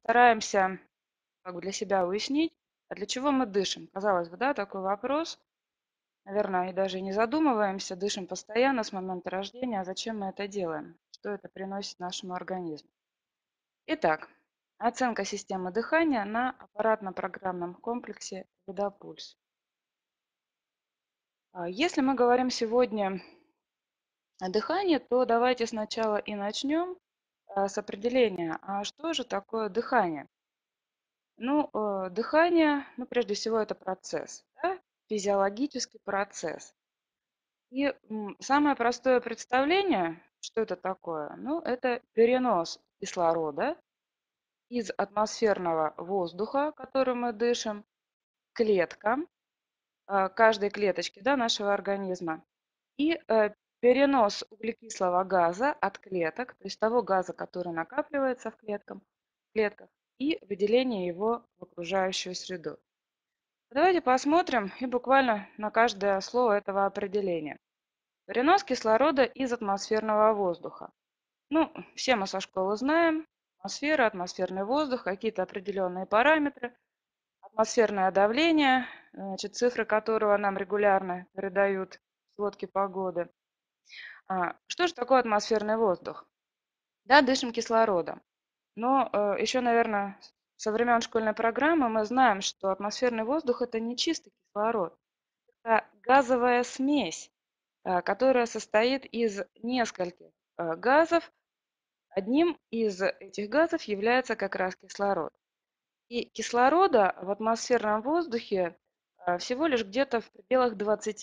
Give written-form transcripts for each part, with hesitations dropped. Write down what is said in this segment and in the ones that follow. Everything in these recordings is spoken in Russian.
постараемся как бы для себя уяснить, а для чего мы дышим. Казалось бы, да, такой вопрос. Наверное, и даже не задумываемся, дышим постоянно с момента рождения, а зачем мы это делаем? Что это приносит нашему организму? Итак, оценка системы дыхания на аппаратно-программном комплексе «Водопульс». Если мы говорим сегодня о дыхании, то давайте сначала и начнем с определения, а что же такое дыхание? Ну, дыхание, ну, прежде всего, это процесс, да, физиологический процесс. И самое простое представление, что это такое, ну, это перенос кислорода из атмосферного воздуха, которым мы дышим, к клеткам, каждой клеточки, да, нашего организма, и перенос углекислого газа от клеток, то есть того газа, который накапливается клетках, и выделение его в окружающую среду. Давайте посмотрим и буквально на каждое слово этого определения. Перенос кислорода из атмосферного воздуха. Ну, все мы со школы знаем. Атмосфера, атмосферный воздух, какие-то определенные параметры. Атмосферное давление, значит, цифры которого нам регулярно передают сводки погоды. Что же такое атмосферный воздух? Да, дышим кислородом. Но еще, наверное, со времен школьной программы мы знаем, что атмосферный воздух – это не чистый кислород. Это газовая смесь, которая состоит из нескольких газов. Одним из этих газов является как раз кислород. И кислорода в атмосферном воздухе всего лишь где-то в пределах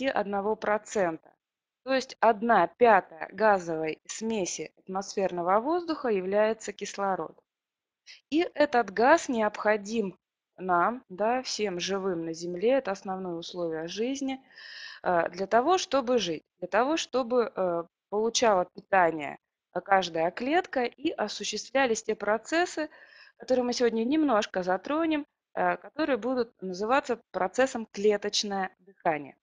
21%. То есть 1/5 газовой смеси атмосферного воздуха является кислород. И этот газ необходим нам, да, всем живым на Земле, это основное условие жизни, для того, чтобы жить, для того, чтобы получала питание каждая клетка и осуществлялись те процессы, которые мы сегодня немножко затронем, которые будут называться процессом клеточное дыхание.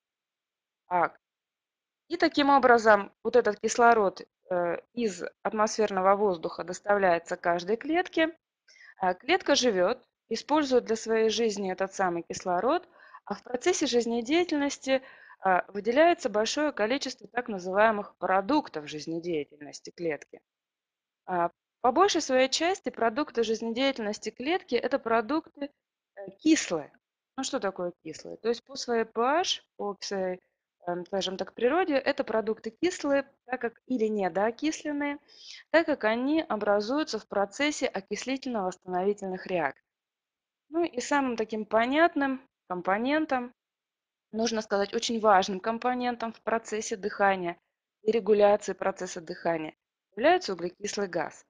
А, И таким образом вот этот кислород из атмосферного воздуха доставляется каждой клетке. Клетка живет, использует для своей жизни этот самый кислород, а в процессе жизнедеятельности выделяется большое количество так называемых продуктов жизнедеятельности клетки. А, По большей своей части продукты жизнедеятельности клетки – это продукты кислые. Ну что такое кислые? То есть по своей pH, по своей, скажем так, природе, это продукты кислые, так как или недоокисленные, так как они образуются в процессе окислительно-восстановительных реакций. Ну и самым таким понятным компонентом, нужно сказать, очень важным компонентом в процессе дыхания и регуляции процесса дыхания является углекислый газ.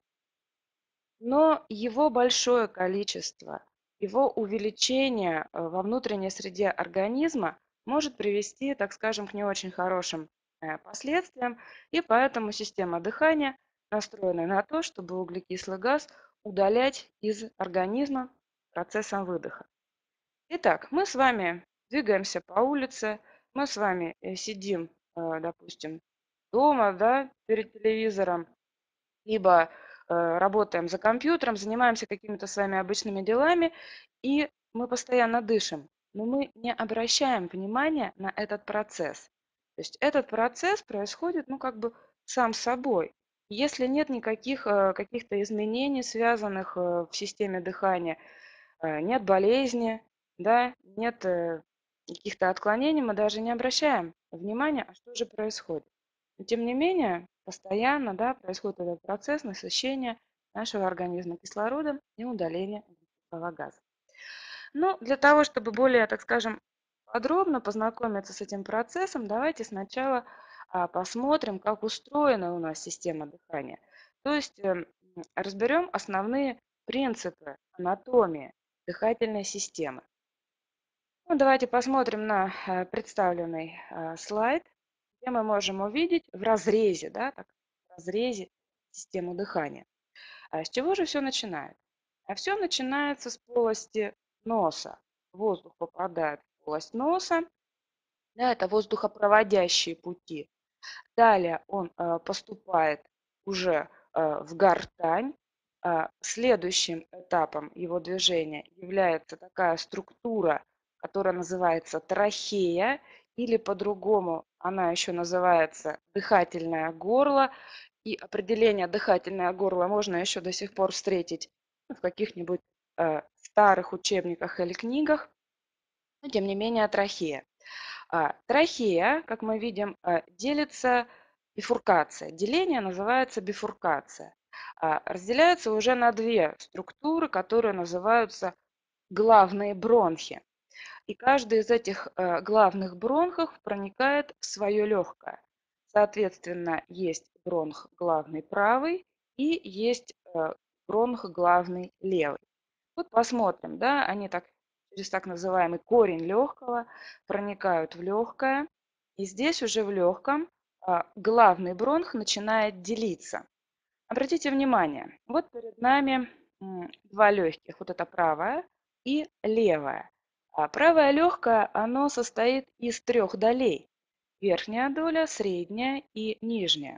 Но его большое количество, его увеличение во внутренней среде организма может привести, так скажем, к не очень хорошим последствиям, и поэтому система дыхания настроена на то, чтобы углекислый газ удалять из организма процессом выдоха. Итак, мы с вами двигаемся по улице, мы с вами сидим, допустим, дома, да, перед телевизором, либо работаем за компьютером, занимаемся какими-то своими обычными делами, и мы постоянно дышим, но мы не обращаем внимания на этот процесс. То есть этот процесс происходит, ну, как бы сам собой. Если нет никаких каких-то изменений, связанных в системе дыхания, нет болезни, да, нет каких-то отклонений, мы даже не обращаем внимания, а что же происходит. Но тем не менее, постоянно, да, происходит этот процесс насыщения нашего организма кислородом и удаления углекислого газа. Ну, для того, чтобы более, так скажем, подробно познакомиться с этим процессом, давайте сначала посмотрим, как устроена у нас система дыхания. То есть разберем основные принципы анатомии дыхательной системы. Ну, давайте посмотрим на представленный слайд, где мы можем увидеть в разрезе, да, так, в разрезе систему дыхания. С чего же все начинается? А все начинается с полости носа. Воздух попадает в полость носа, да, это воздухопроводящие пути. Далее он поступает уже в гортань, Следующим этапом его движения является такая структура, которая называется трахея, или по-другому она еще называется дыхательное горло. И определение дыхательное горло можно еще до сих пор встретить в каких-нибудь старых учебниках или книгах, но тем не менее трахея. Трахея, как мы видим, делится бифуркация. Деление называется бифуркация. Разделяется уже на две структуры, которые называются главные бронхи. И каждый из этих главных бронхов проникает в свое легкое. Соответственно, есть бронх главный правый и есть бронх главный левый. Вот посмотрим, да, они так через так называемый корень легкого проникают в легкое. И здесь уже в легком главный бронх начинает делиться. Обратите внимание, вот перед нами два легких, вот это правое и левое. Правое легкое, оно состоит из трех долей. Верхняя доля, средняя и нижняя.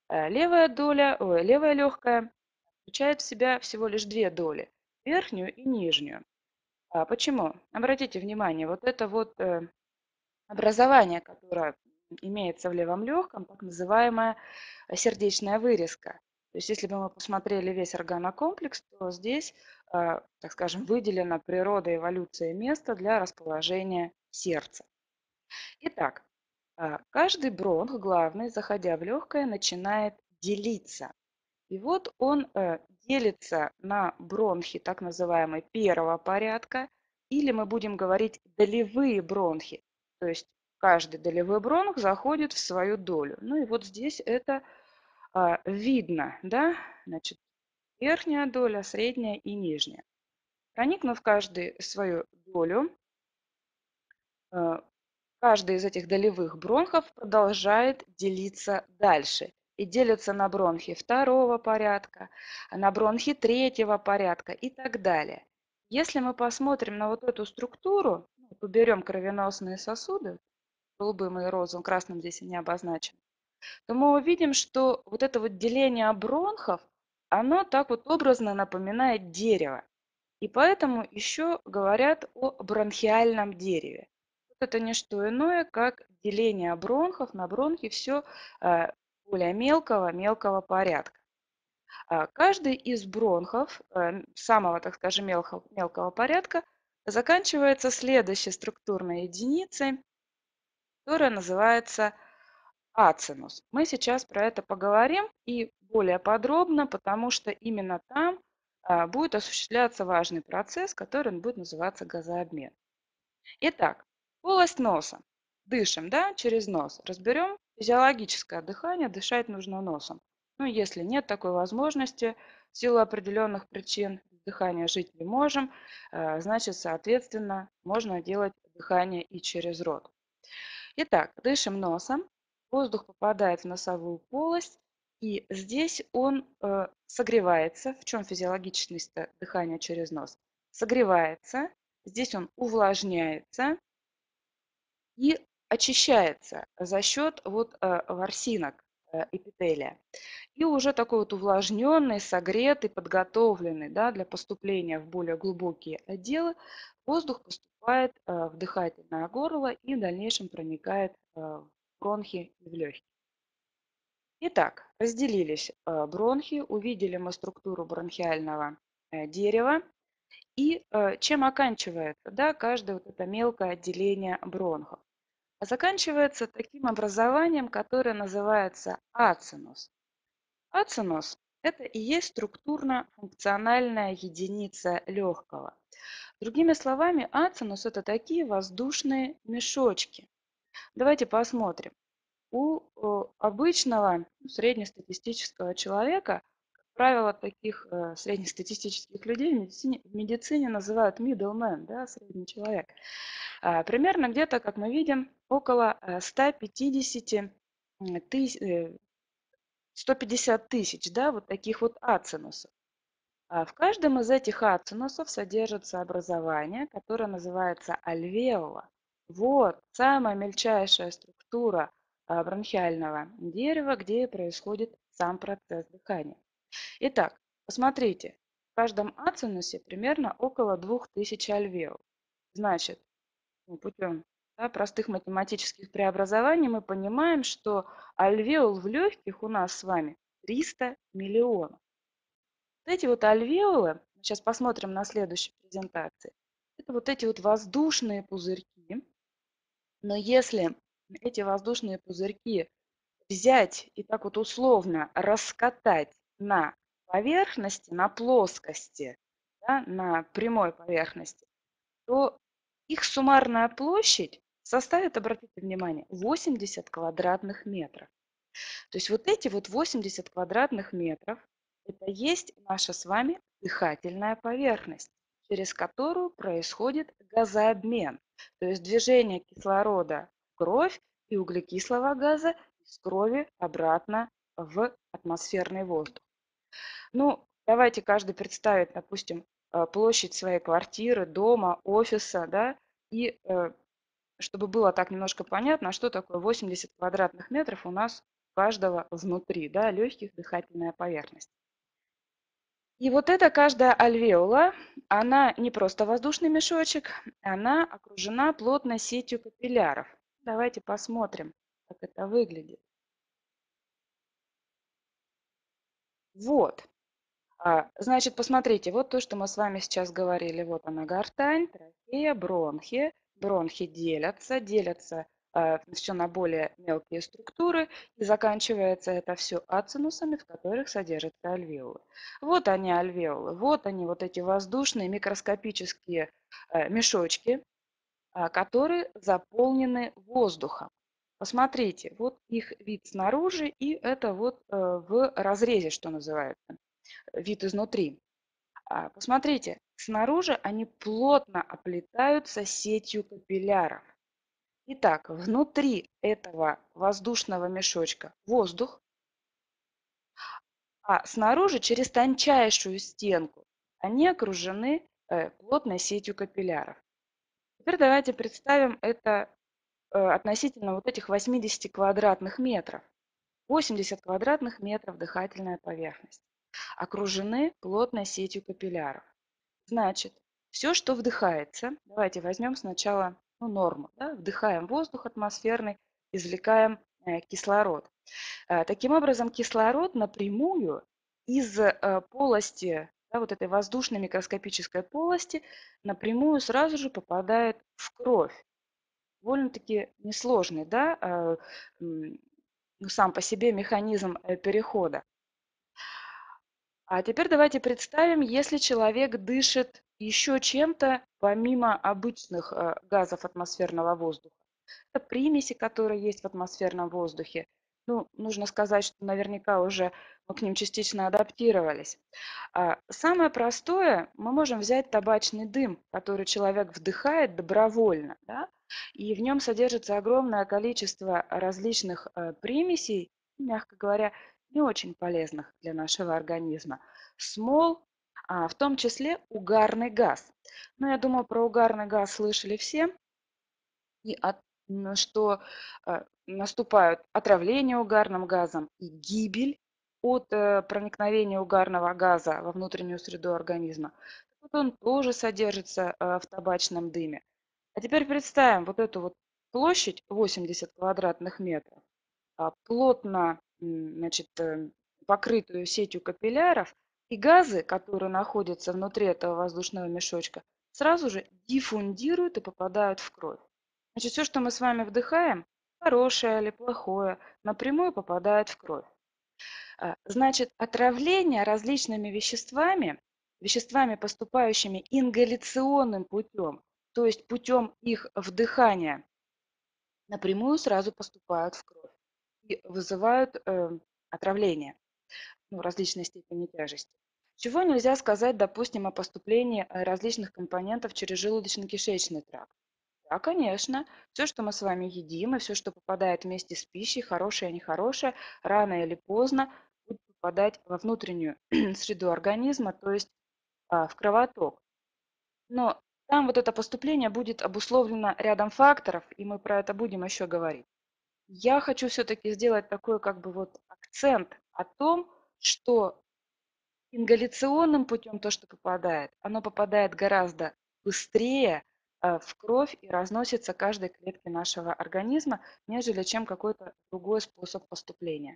Левая легкая включает в себя всего лишь две доли, верхнюю и нижнюю. Почему? Обратите внимание, вот это вот образование, которое имеется в левом легком, так называемая сердечная вырезка. То есть если бы мы посмотрели весь органокомплекс, то здесь, так скажем, выделено природой эволюция место для расположения сердца. Итак, каждый бронх, главный, заходя в легкое, начинает делиться. И вот он делится на бронхи так называемые первого порядка, или мы будем говорить долевые бронхи. То есть каждый долевой бронх заходит в свою долю. Ну и вот здесь это видно, да, значит, верхняя доля, средняя и нижняя. Проникнув каждый в свою долю, э, каждый из этих долевых бронхов продолжает делиться дальше. И делится на бронхи второго порядка, на бронхи третьего порядка и так далее. Если мы посмотрим на вот эту структуру, уберем кровеносные сосуды, голубым и розовым, красным здесь они обозначены, то мы увидим, что вот это вот деление бронхов, оно так вот образно напоминает дерево. И поэтому еще говорят о бронхиальном дереве. Вот это не что иное, как деление бронхов на бронхи все более мелкого порядка. Каждый из бронхов самого, так скажем, мелкого порядка заканчивается следующей структурной единицей, которая называется ацинус. Мы сейчас про это поговорим и более подробно, потому что именно там будет осуществляться важный процесс, который будет называться газообмен. Итак, полость носа. Дышим, да, через нос. Разберем физиологическое дыхание. Дышать нужно носом. Ну, если нет такой возможности, в силу определенных причин дыхания жить не можем, значит, соответственно, можно делать дыхание и через рот. Итак, дышим носом, воздух попадает в носовую полость, и здесь он согревается. В чем физиологичность дыхания через нос? Согревается, здесь он увлажняется и очищается за счет вот ворсинок эпителия. И уже такой вот увлажненный, согретый, подготовленный, да, для поступления в более глубокие отделы, воздух поступает в дыхательное горло и в дальнейшем проникает в бронхи и в легкие. Итак, разделились бронхи, увидели мы структуру бронхиального дерева и чем оканчивается, да, каждое вот это мелкое отделение бронхов. А заканчивается таким образованием, которое называется ацинус. Ацинус – это и есть структурно-функциональная единица легкого. Другими словами, ацинус – это такие воздушные мешочки. Давайте посмотрим. У обычного среднестатистического человека, как правило, таких среднестатистических людей в медицине называют middleman, да, средний человек. Примерно где-то, как мы видим, около 150 тысяч, 150 тысяч, да, вот таких вот ацинусов. В каждом из этих ацинусов содержится образование, которое называется альвеола. Вот самая мельчайшая структура бронхиального дерева, где происходит сам процесс дыхания. Итак, Посмотрите, в каждом ацинусе примерно около 2000 альвеол. Значит, путем, да, простых математических преобразований мы понимаем, что альвеол в легких у нас с вами 300 миллионов. Вот эти вот альвеолы, сейчас посмотрим на следующей презентации, это вот эти вот воздушные пузырьки. Но если эти воздушные пузырьки взять и так вот условно раскатать на поверхности, на плоскости, да, на прямой поверхности, то их суммарная площадь составит, обратите внимание, 80 квадратных метров. То есть вот эти вот 80 квадратных метров, это есть наша с вами дыхательная поверхность, через которую происходит газообмен, то есть движение кислорода в кровь и углекислого газа из крови обратно в атмосферный воздух. Ну, давайте каждый представит, допустим, площадь своей квартиры, дома, офиса, да, и чтобы было так немножко понятно, что такое 80 квадратных метров у нас у каждого внутри, да, легких, дыхательная поверхность. И вот эта каждая альвеола, она не просто воздушный мешочек, она окружена плотной сетью капилляров. Давайте посмотрим, как это выглядит. Вот. Значит, посмотрите, вот то, что мы с вами сейчас говорили. Вот она гортань, трахея, бронхи. Бронхи делятся все на более мелкие структуры, и заканчивается это все ацинусами, в которых содержатся альвеолы. Вот они альвеолы, вот они, вот эти воздушные микроскопические мешочки, которые заполнены воздухом. Посмотрите, вот их вид снаружи, и это вот в разрезе, что называется, вид изнутри. Посмотрите, снаружи они плотно оплетаются сетью капилляров. Итак, внутри этого воздушного мешочка воздух, а снаружи через тончайшую стенку они окружены плотной сетью капилляров. Теперь давайте представим это относительно вот этих 80 квадратных метров. 80 квадратных метров дыхательная поверхность. Окружены плотной сетью капилляров. Значит, все, что вдыхается, давайте возьмем сначала норму. Да, вдыхаем воздух атмосферный, извлекаем кислород. Таким образом, кислород напрямую из полости, да, вот этой воздушной микроскопической полости, напрямую сразу же попадает в кровь. Довольно-таки несложный, да, сам по себе механизм перехода. А теперь давайте представим, если человек дышит еще чем-то помимо обычных газов атмосферного воздуха. Это примеси, которые есть в атмосферном воздухе. Ну, нужно сказать, что наверняка уже мы к ним частично адаптировались. Самое простое, мы можем взять табачный дым, который человек вдыхает добровольно, да, и в нем содержится огромное количество различных примесей, мягко говоря, не очень полезных для нашего организма. Смол, в том числе угарный газ. Но я думаю, про угарный газ слышали все, и что наступают отравление угарным газом и гибель от проникновения угарного газа во внутреннюю среду организма. Вот он тоже содержится в табачном дыме. А теперь представим вот эту вот площадь 80 квадратных метров, плотно значит, покрытую сетью капилляров, и газы, которые находятся внутри этого воздушного мешочка, сразу же диффундируют и попадают в кровь. Значит, все, что мы с вами вдыхаем, хорошее или плохое, напрямую попадает в кровь. Значит, отравление различными веществами, поступающими ингаляционным путем, то есть путем их вдыхания, напрямую сразу поступают в кровь и вызывают отравление, различной степени тяжести. Чего нельзя сказать, допустим, о поступлении различных компонентов через желудочно-кишечный тракт? Да, конечно, все, что мы с вами едим, и все, что попадает вместе с пищей, хорошее и нехорошее, рано или поздно будет попадать во внутреннюю среду организма, то есть в кровоток. Но там вот это поступление будет обусловлено рядом факторов, и мы про это будем еще говорить. Я хочу все-таки сделать такой как бы вот акцент о том, что Ингаляционным путем то, что попадает, оно попадает гораздо быстрее в кровь и разносится каждой клетке нашего организма, нежели чем какой-то другой способ поступления.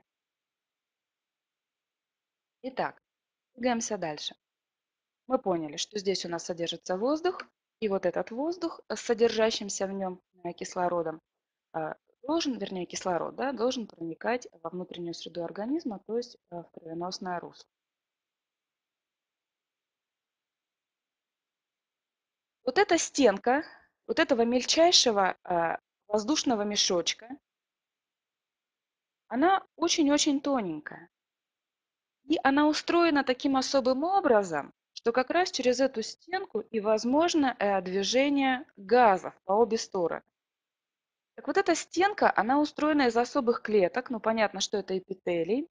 Итак, двигаемся дальше. Мы поняли, что здесь у нас содержится воздух, и вот этот воздух с содержащимся в нем кислородом должен, вернее кислород, да, должен проникать во внутреннюю среду организма, то есть в кровеносное русло. Вот эта стенка, вот этого мельчайшего воздушного мешочка, она очень-очень тоненькая. И она устроена таким особым образом, что как раз через эту стенку и возможно движение газов по обе стороны. Так вот эта стенка, она устроена из особых клеток. Ну, понятно, что это эпителий.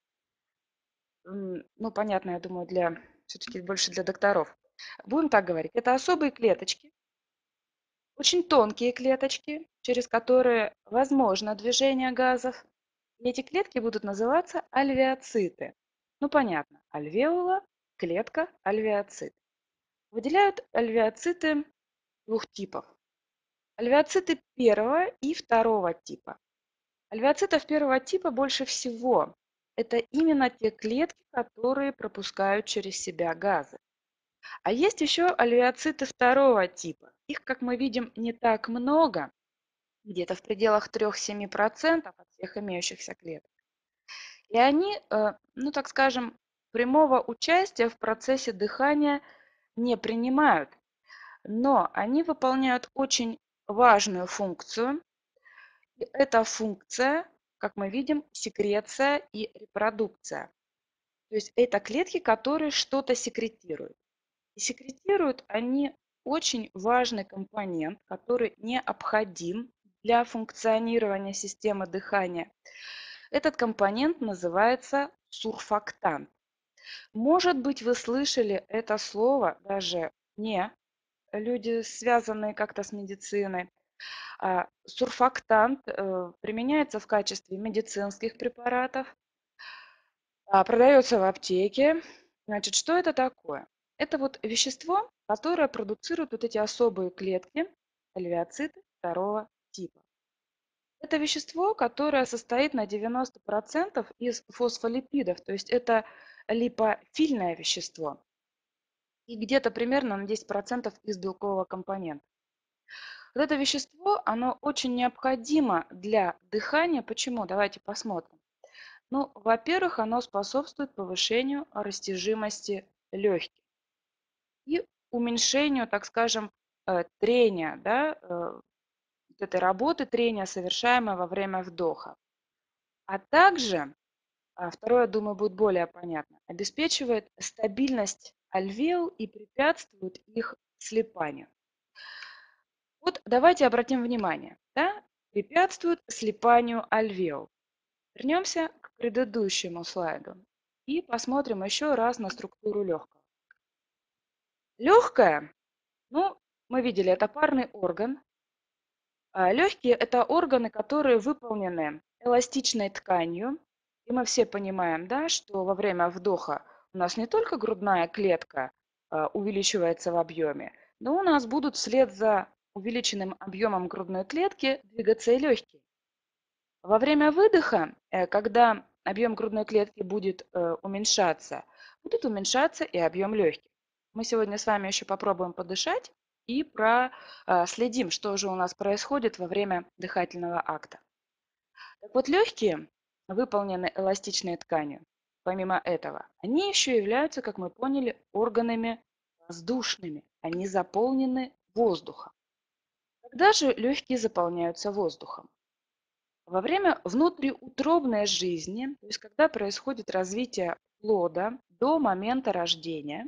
Ну, понятно, я думаю, для все-таки больше для докторов. Будем так говорить. Это особые клеточки, очень тонкие клеточки, через которые возможно движение газов. И эти клетки будут называться альвеоциты. Ну, понятно, альвеола, клетка, альвеоцит. Выделяют альвеоциты двух типов. Альвеоциты первого и второго типа. Альвеоцитов первого типа больше всего. Это именно те клетки, которые пропускают через себя газы. А есть еще альвеоциты второго типа. Их, как мы видим, не так много, где-то в пределах 3-7% от всех имеющихся клеток. И они, ну так скажем, прямого участия в процессе дыхания не принимают, но они выполняют очень важную функцию. И эта функция, как мы видим, секреция и репродукция. То есть это клетки, которые что-то секретируют. И секретируют они очень важный компонент, который необходим для функционирования системы дыхания. Этот компонент называется сурфактант. Может быть, вы слышали это слово, даже не люди, связанные как-то с медициной. Сурфактант применяется в качестве медицинских препаратов, продается в аптеке. Значит, что это такое? Это вот вещество, которое продуцирует вот эти особые клетки, альвеоциты второго типа. Это вещество, которое состоит на 90% из фосфолипидов, то есть это липофильное вещество, и где-то примерно на 10% из белкового компонента. Вот это вещество, оно очень необходимо для дыхания. Почему? Давайте посмотрим. Ну, во-первых, оно способствует повышению растяжимости легких и уменьшению, так скажем, трения, да, вот этой работы трения, совершаемой во время вдоха. А также, второе, думаю, будет более понятно, обеспечивает стабильность альвеол и препятствует их слипанию. Вот давайте обратим внимание, да, препятствует слипанию альвеол. Вернемся к предыдущему слайду и посмотрим еще раз на структуру легкого. Легкое, ну, мы видели, это парный орган. Легкие – это органы, которые выполнены эластичной тканью. И мы все понимаем, да, что во время вдоха у нас не только грудная клетка увеличивается в объеме, но у нас будут вслед за увеличенным объемом грудной клетки двигаться и легкие. Во время выдоха, когда объем грудной клетки будет уменьшаться, будет уменьшаться и объем легких. Мы сегодня с вами еще попробуем подышать и проследим, что же у нас происходит во время дыхательного акта. Так вот, легкие выполнены эластичной тканью. Помимо этого, они еще являются, как мы поняли, органами воздушными. Они заполнены воздухом. Когда же легкие заполняются воздухом? Во время внутриутробной жизни, то есть когда происходит развитие плода до момента рождения,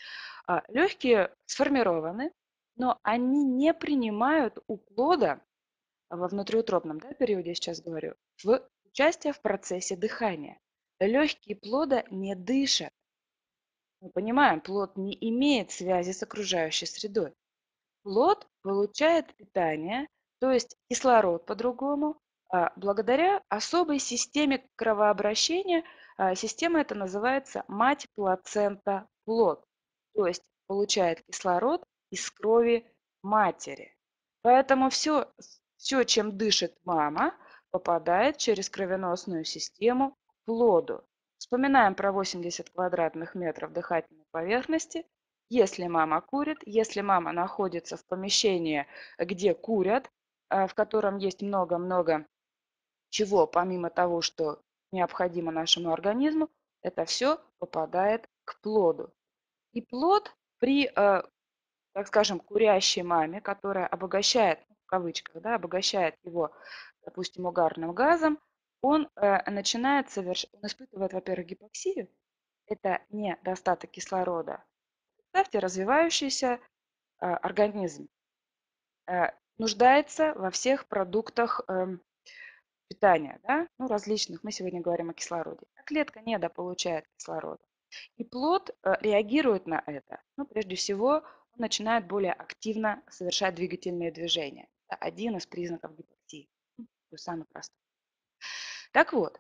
легкие сформированы, но они не принимают у плода во внутриутробном, да, периоде, я сейчас говорю, в участие в процессе дыхания. Легкие плода не дышат. Мы понимаем, плод не имеет связи с окружающей средой. Плод получает питание, то есть кислород по-другому, благодаря особой системе кровообращения, Система эта называется мать-плацента-плод, то есть получает кислород из крови матери. Поэтому все, чем дышит мама, попадает через кровеносную систему к плоду. Вспоминаем про 80 квадратных метров дыхательной поверхности. Если мама курит, если мама находится в помещении, где курят, в котором есть много-много чего, помимо того, что необходимо нашему организму, это все попадает к плоду. И плод при, так скажем, курящей маме, которая обогащает, в кавычках, да, обогащает его, допустим, угарным газом, он он испытывает, во-первых, гипоксию, это недостаток кислорода. Представьте, развивающийся организм нуждается во всех продуктах питания, да, ну, различных, мы сегодня говорим о кислороде. А клетка недополучает кислорода. И плод реагирует на это. Ну, прежде всего, он начинает более активно совершать двигательные движения. Это один из признаков гипоксии. Самый простой. Так вот,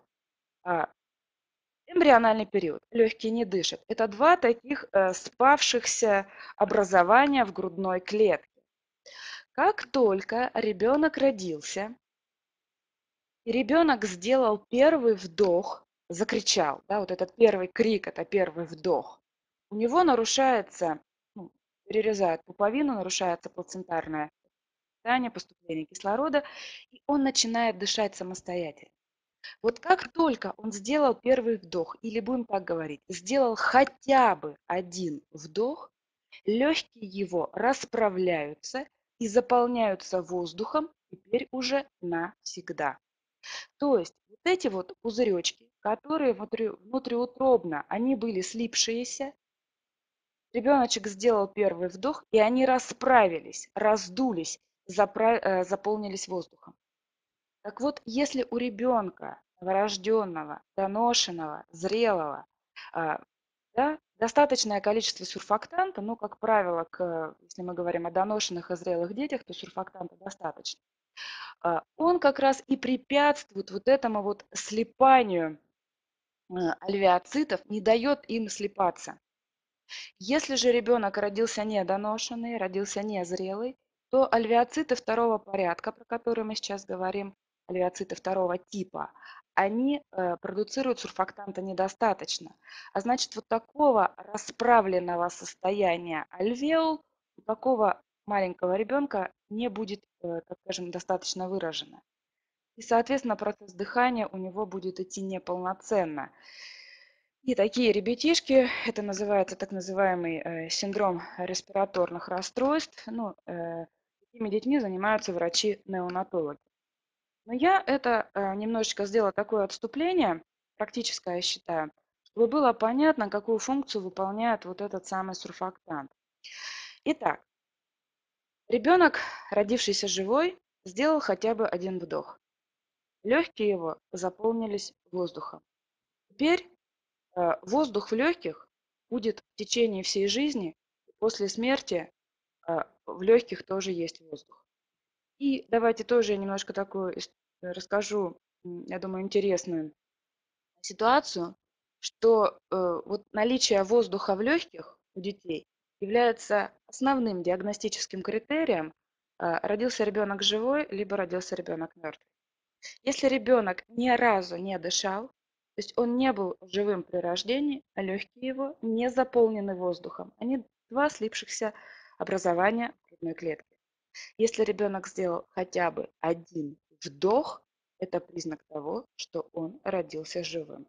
эмбриональный период. Легкие не дышат. Это два таких спавшихся образования в грудной клетке. Как только ребенок родился, и ребенок сделал первый вдох, закричал, да, вот этот первый крик, это первый вдох, у него нарушается, ну, перерезает пуповину, нарушается плацентарное питание, поступление кислорода, и он начинает дышать самостоятельно. Вот как только он сделал первый вдох, или будем так говорить, сделал хотя бы один вдох, легкие его расправляются и заполняются воздухом теперь уже навсегда. То есть вот эти вот пузыречки, которые внутриутробно, они были слипшиеся, ребеночек сделал первый вдох, и они расправились, раздулись, заполнились воздухом. Так вот, если у ребенка новорожденного, доношенного, зрелого, да, достаточное количество сурфактанта, ну, как правило, если мы говорим о доношенных и зрелых детях, то сурфактанта достаточно. Он как раз и препятствует вот этому вот слипанию альвеоцитов, не дает им слипаться. Если же ребенок родился недоношенный, родился незрелый, то альвеоциты второго порядка, про которые мы сейчас говорим, альвеоциты второго типа, они продуцируют сурфактанта недостаточно. А значит, вот такого расправленного состояния альвеол у такого маленького ребенка не будет, так скажем, достаточно выражено. И, соответственно, процесс дыхания у него будет идти неполноценно. И такие ребятишки, это называется так называемый синдром респираторных расстройств. Ну, такими детьми занимаются врачи-неонатологи. Но я это немножечко сделала такое отступление, практическое, я считаю, чтобы было понятно, какую функцию выполняет вот этот самый сурфактант. Итак, ребенок, родившийся живой, сделал хотя бы один вдох. Легкие его заполнились воздухом. Теперь воздух в легких будет в течение всей жизни, после смерти в легких тоже есть воздух. И давайте тоже я немножко такую расскажу, я думаю, интересную ситуацию, что вот наличие воздуха в легких у детей является основным диагностическим критерием, родился ребенок живой, либо родился ребенок мертвый. Если ребенок ни разу не дышал, то есть он не был живым при рождении, а легкие его не заполнены воздухом. Они два слипшихся образования грудной клетки. Если ребенок сделал хотя бы один вдох, это признак того, что он родился живым.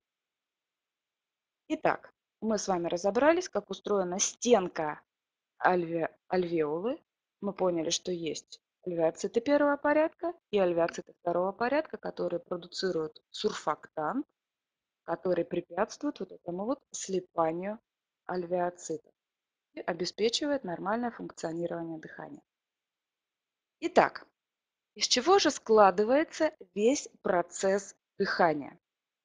Итак, мы с вами разобрались, как устроена стенка альвеолы. Мы поняли, что есть альвеоциты первого порядка и альвеоциты второго порядка, которые продуцируют сурфактант, который препятствует вот этому вот слипанию альвеоцитов и обеспечивает нормальное функционирование дыхания. Итак, из чего же складывается весь процесс дыхания?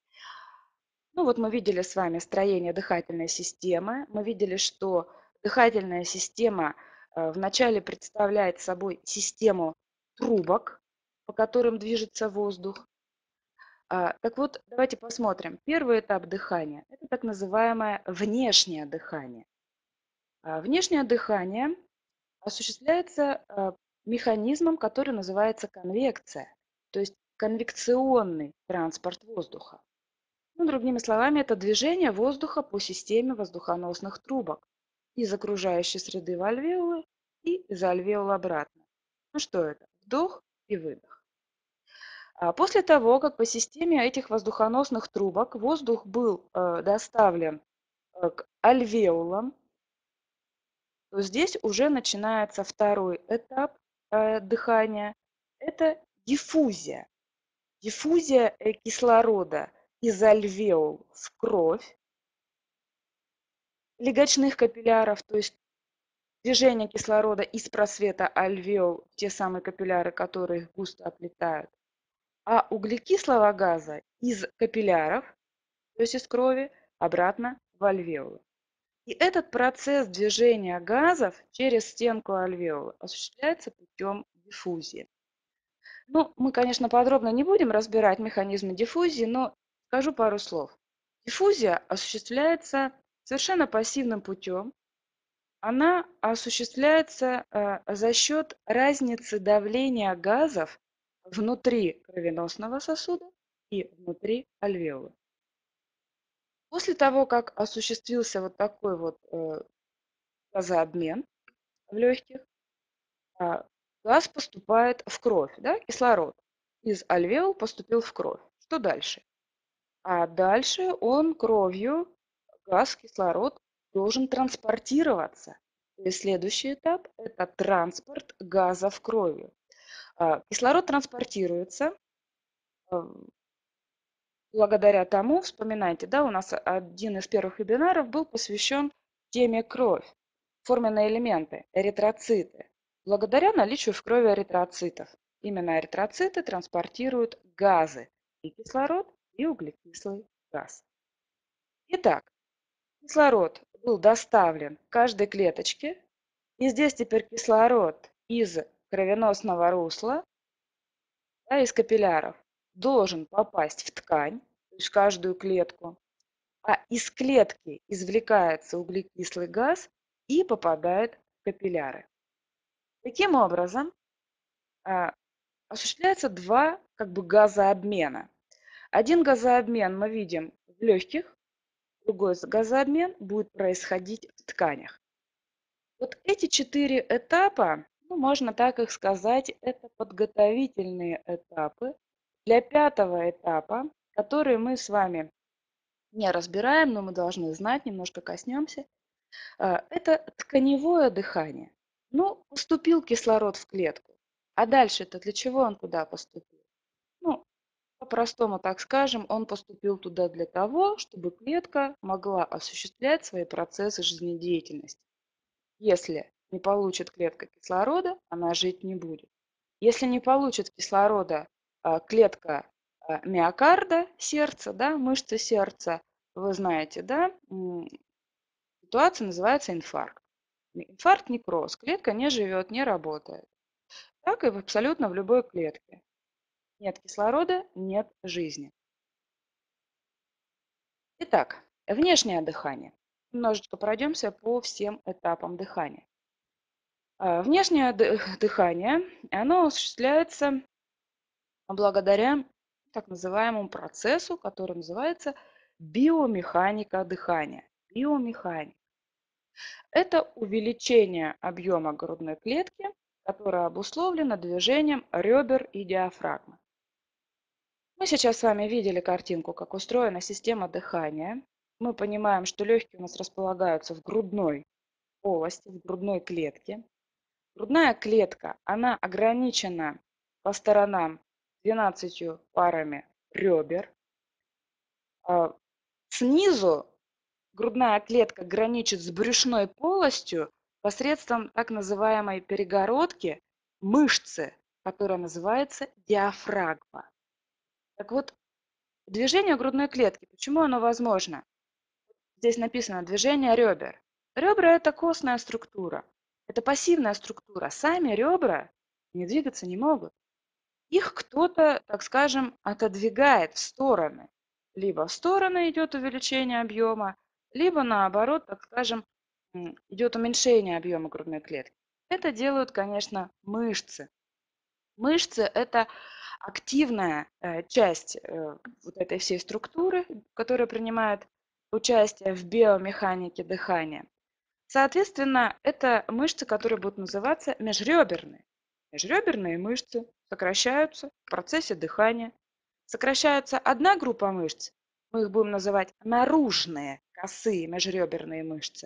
Ну вот мы видели с вами строение дыхательной системы. Мы видели, что дыхательная система вначале представляет собой систему трубок, по которым движется воздух. Так вот, давайте посмотрим. Первый этап дыхания– это так называемое внешнее дыхание. Внешнее дыхание осуществляется механизмом, который называется конвекция, то есть конвекционный транспорт воздуха. Ну, другими словами, это движение воздуха по системе воздухоносных трубок из окружающей среды в альвеолы и из альвеол обратно. Ну что это? Вдох и выдох. После того, как по системе этих воздухоносных трубок воздух был доставлен к альвеолам, то здесь уже начинается второй этап дыхания. Это диффузия. Диффузия кислорода из альвеол в кровь легочных капилляров, то есть движение кислорода из просвета альвеол в те самые капилляры, которые их густо оплетают, а углекислого газа из капилляров, то есть из крови, обратно в альвеолы. И этот процесс движения газов через стенку альвеолы осуществляется путем диффузии. Ну, мы, конечно, подробно не будем разбирать механизмы диффузии, но скажу пару слов. Диффузия осуществляется совершенно пассивным путем. Она осуществляется за счет разницы давления газов внутри кровеносного сосуда и внутри альвеолы. После того, как осуществился вот такой вот газообмен в легких, газ поступает в кровь, да, кислород из альвеол поступил в кровь. Что дальше? А дальше он кровью, газ, кислород, должен транспортироваться. То есть следующий этап– это транспорт газа в крови. Кислород транспортируется благодаря тому, вспоминайте, да, у нас один из первых вебинаров был посвящен теме кровь, форменные элементы, эритроциты. Благодаря наличию в крови эритроцитов. Именно эритроциты транспортируют газы, и кислород, и углекислый газ. Итак, кислород был доставлен к каждой клеточке, и здесь теперь кислород из кровеносного русла, да, из капилляров, должен попасть в ткань, то есть в каждую клетку, а из клетки извлекается углекислый газ и попадает в капилляры. Таким образом, осуществляется два газообмена. Один газообмен мы видим в легких, другой газообмен будет происходить в тканях. Вот эти 4 этапа, ну, можно так их сказать, это подготовительные этапы для пятого этапа, который мы с вами не разбираем, но мы должны знать, немножко коснемся. Это тканевое дыхание. Ну, поступил кислород в клетку. А дальше-то для чего он туда поступил? Ну, по-простому так скажем, он поступил туда для того, чтобы клетка могла осуществлять свои процессы жизнедеятельности. Если не получит клетка кислорода, она жить не будет. Если не получит кислорода клетка миокарда, сердца, да, мышцы сердца, вы знаете, да, ситуация называется инфаркт. Инфаркт, некроз. Клетка не живет, не работает. Так и абсолютно в любой клетке. Нет кислорода, нет жизни. Итак, внешнее дыхание. Немножечко пройдемся по всем этапам дыхания. Внешнее дыхание, оно осуществляется благодаря так называемому процессу, который называется биомеханика дыхания. Биомеханика. Это увеличение объема грудной клетки, которое обусловлено движением ребер и диафрагмы. Мы сейчас с вами видели картинку, как устроена система дыхания. Мы понимаем, что легкие у нас располагаются в грудной полости, в грудной клетке. Грудная клетка, она ограничена по сторонам 12 парами ребер. Снизу грудная клетка граничит с брюшной полостью посредством так называемой перегородки мышцы, которая называется диафрагма. Так вот, движение грудной клетки, почему оно возможно? Здесь написано движение ребер. Ребра– это костная структура, это пассивная структура. Сами ребра не двигаться не могут. их кто-то, так скажем, отодвигает в стороны. Либо в стороны идет увеличение объема, либо наоборот, так скажем, идет уменьшение объема грудной клетки. Это делают, конечно, мышцы. Мышцы– это активная часть вот этой всей структуры, которая принимает участие в биомеханике дыхания. Соответственно, это мышцы, которые будут называться межреберные. Межреберные мышцы сокращаются в процессе дыхания. Сокращается одна группа мышц, мы их будем называть наружные косые межреберные мышцы.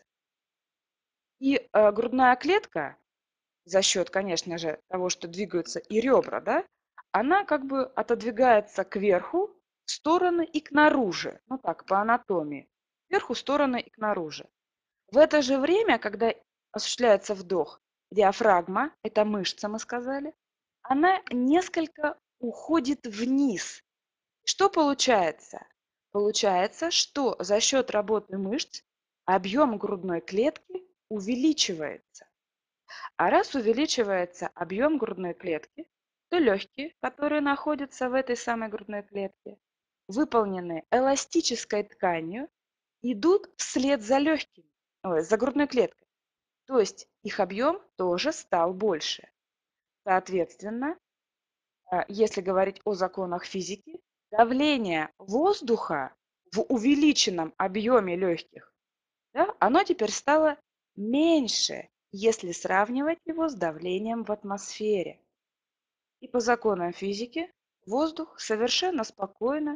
И грудная клетка за счет, конечно же, того, что двигаются и ребра, да, она как бы отодвигается кверху, в стороны и к наружу. Ну так, по анатомии. Кверху, в стороны и к наружу. В это же время, когда осуществляется вдох, диафрагма, это мышца, мы сказали, она несколько уходит вниз. Что получается? Получается, что за счет работы мышц объем грудной клетки увеличивается. А раз увеличивается объем грудной клетки, то легкие, которые находятся в этой самой грудной клетке, выполненные эластической тканью, идут вслед за легкими, за грудной клеткой. То есть их объем тоже стал больше. Соответственно, если говорить о законах физики, давление воздуха в увеличенном объеме легких, да, оно теперь стало меньше, если сравнивать его с давлением в атмосфере. И по законам физики воздух совершенно спокойно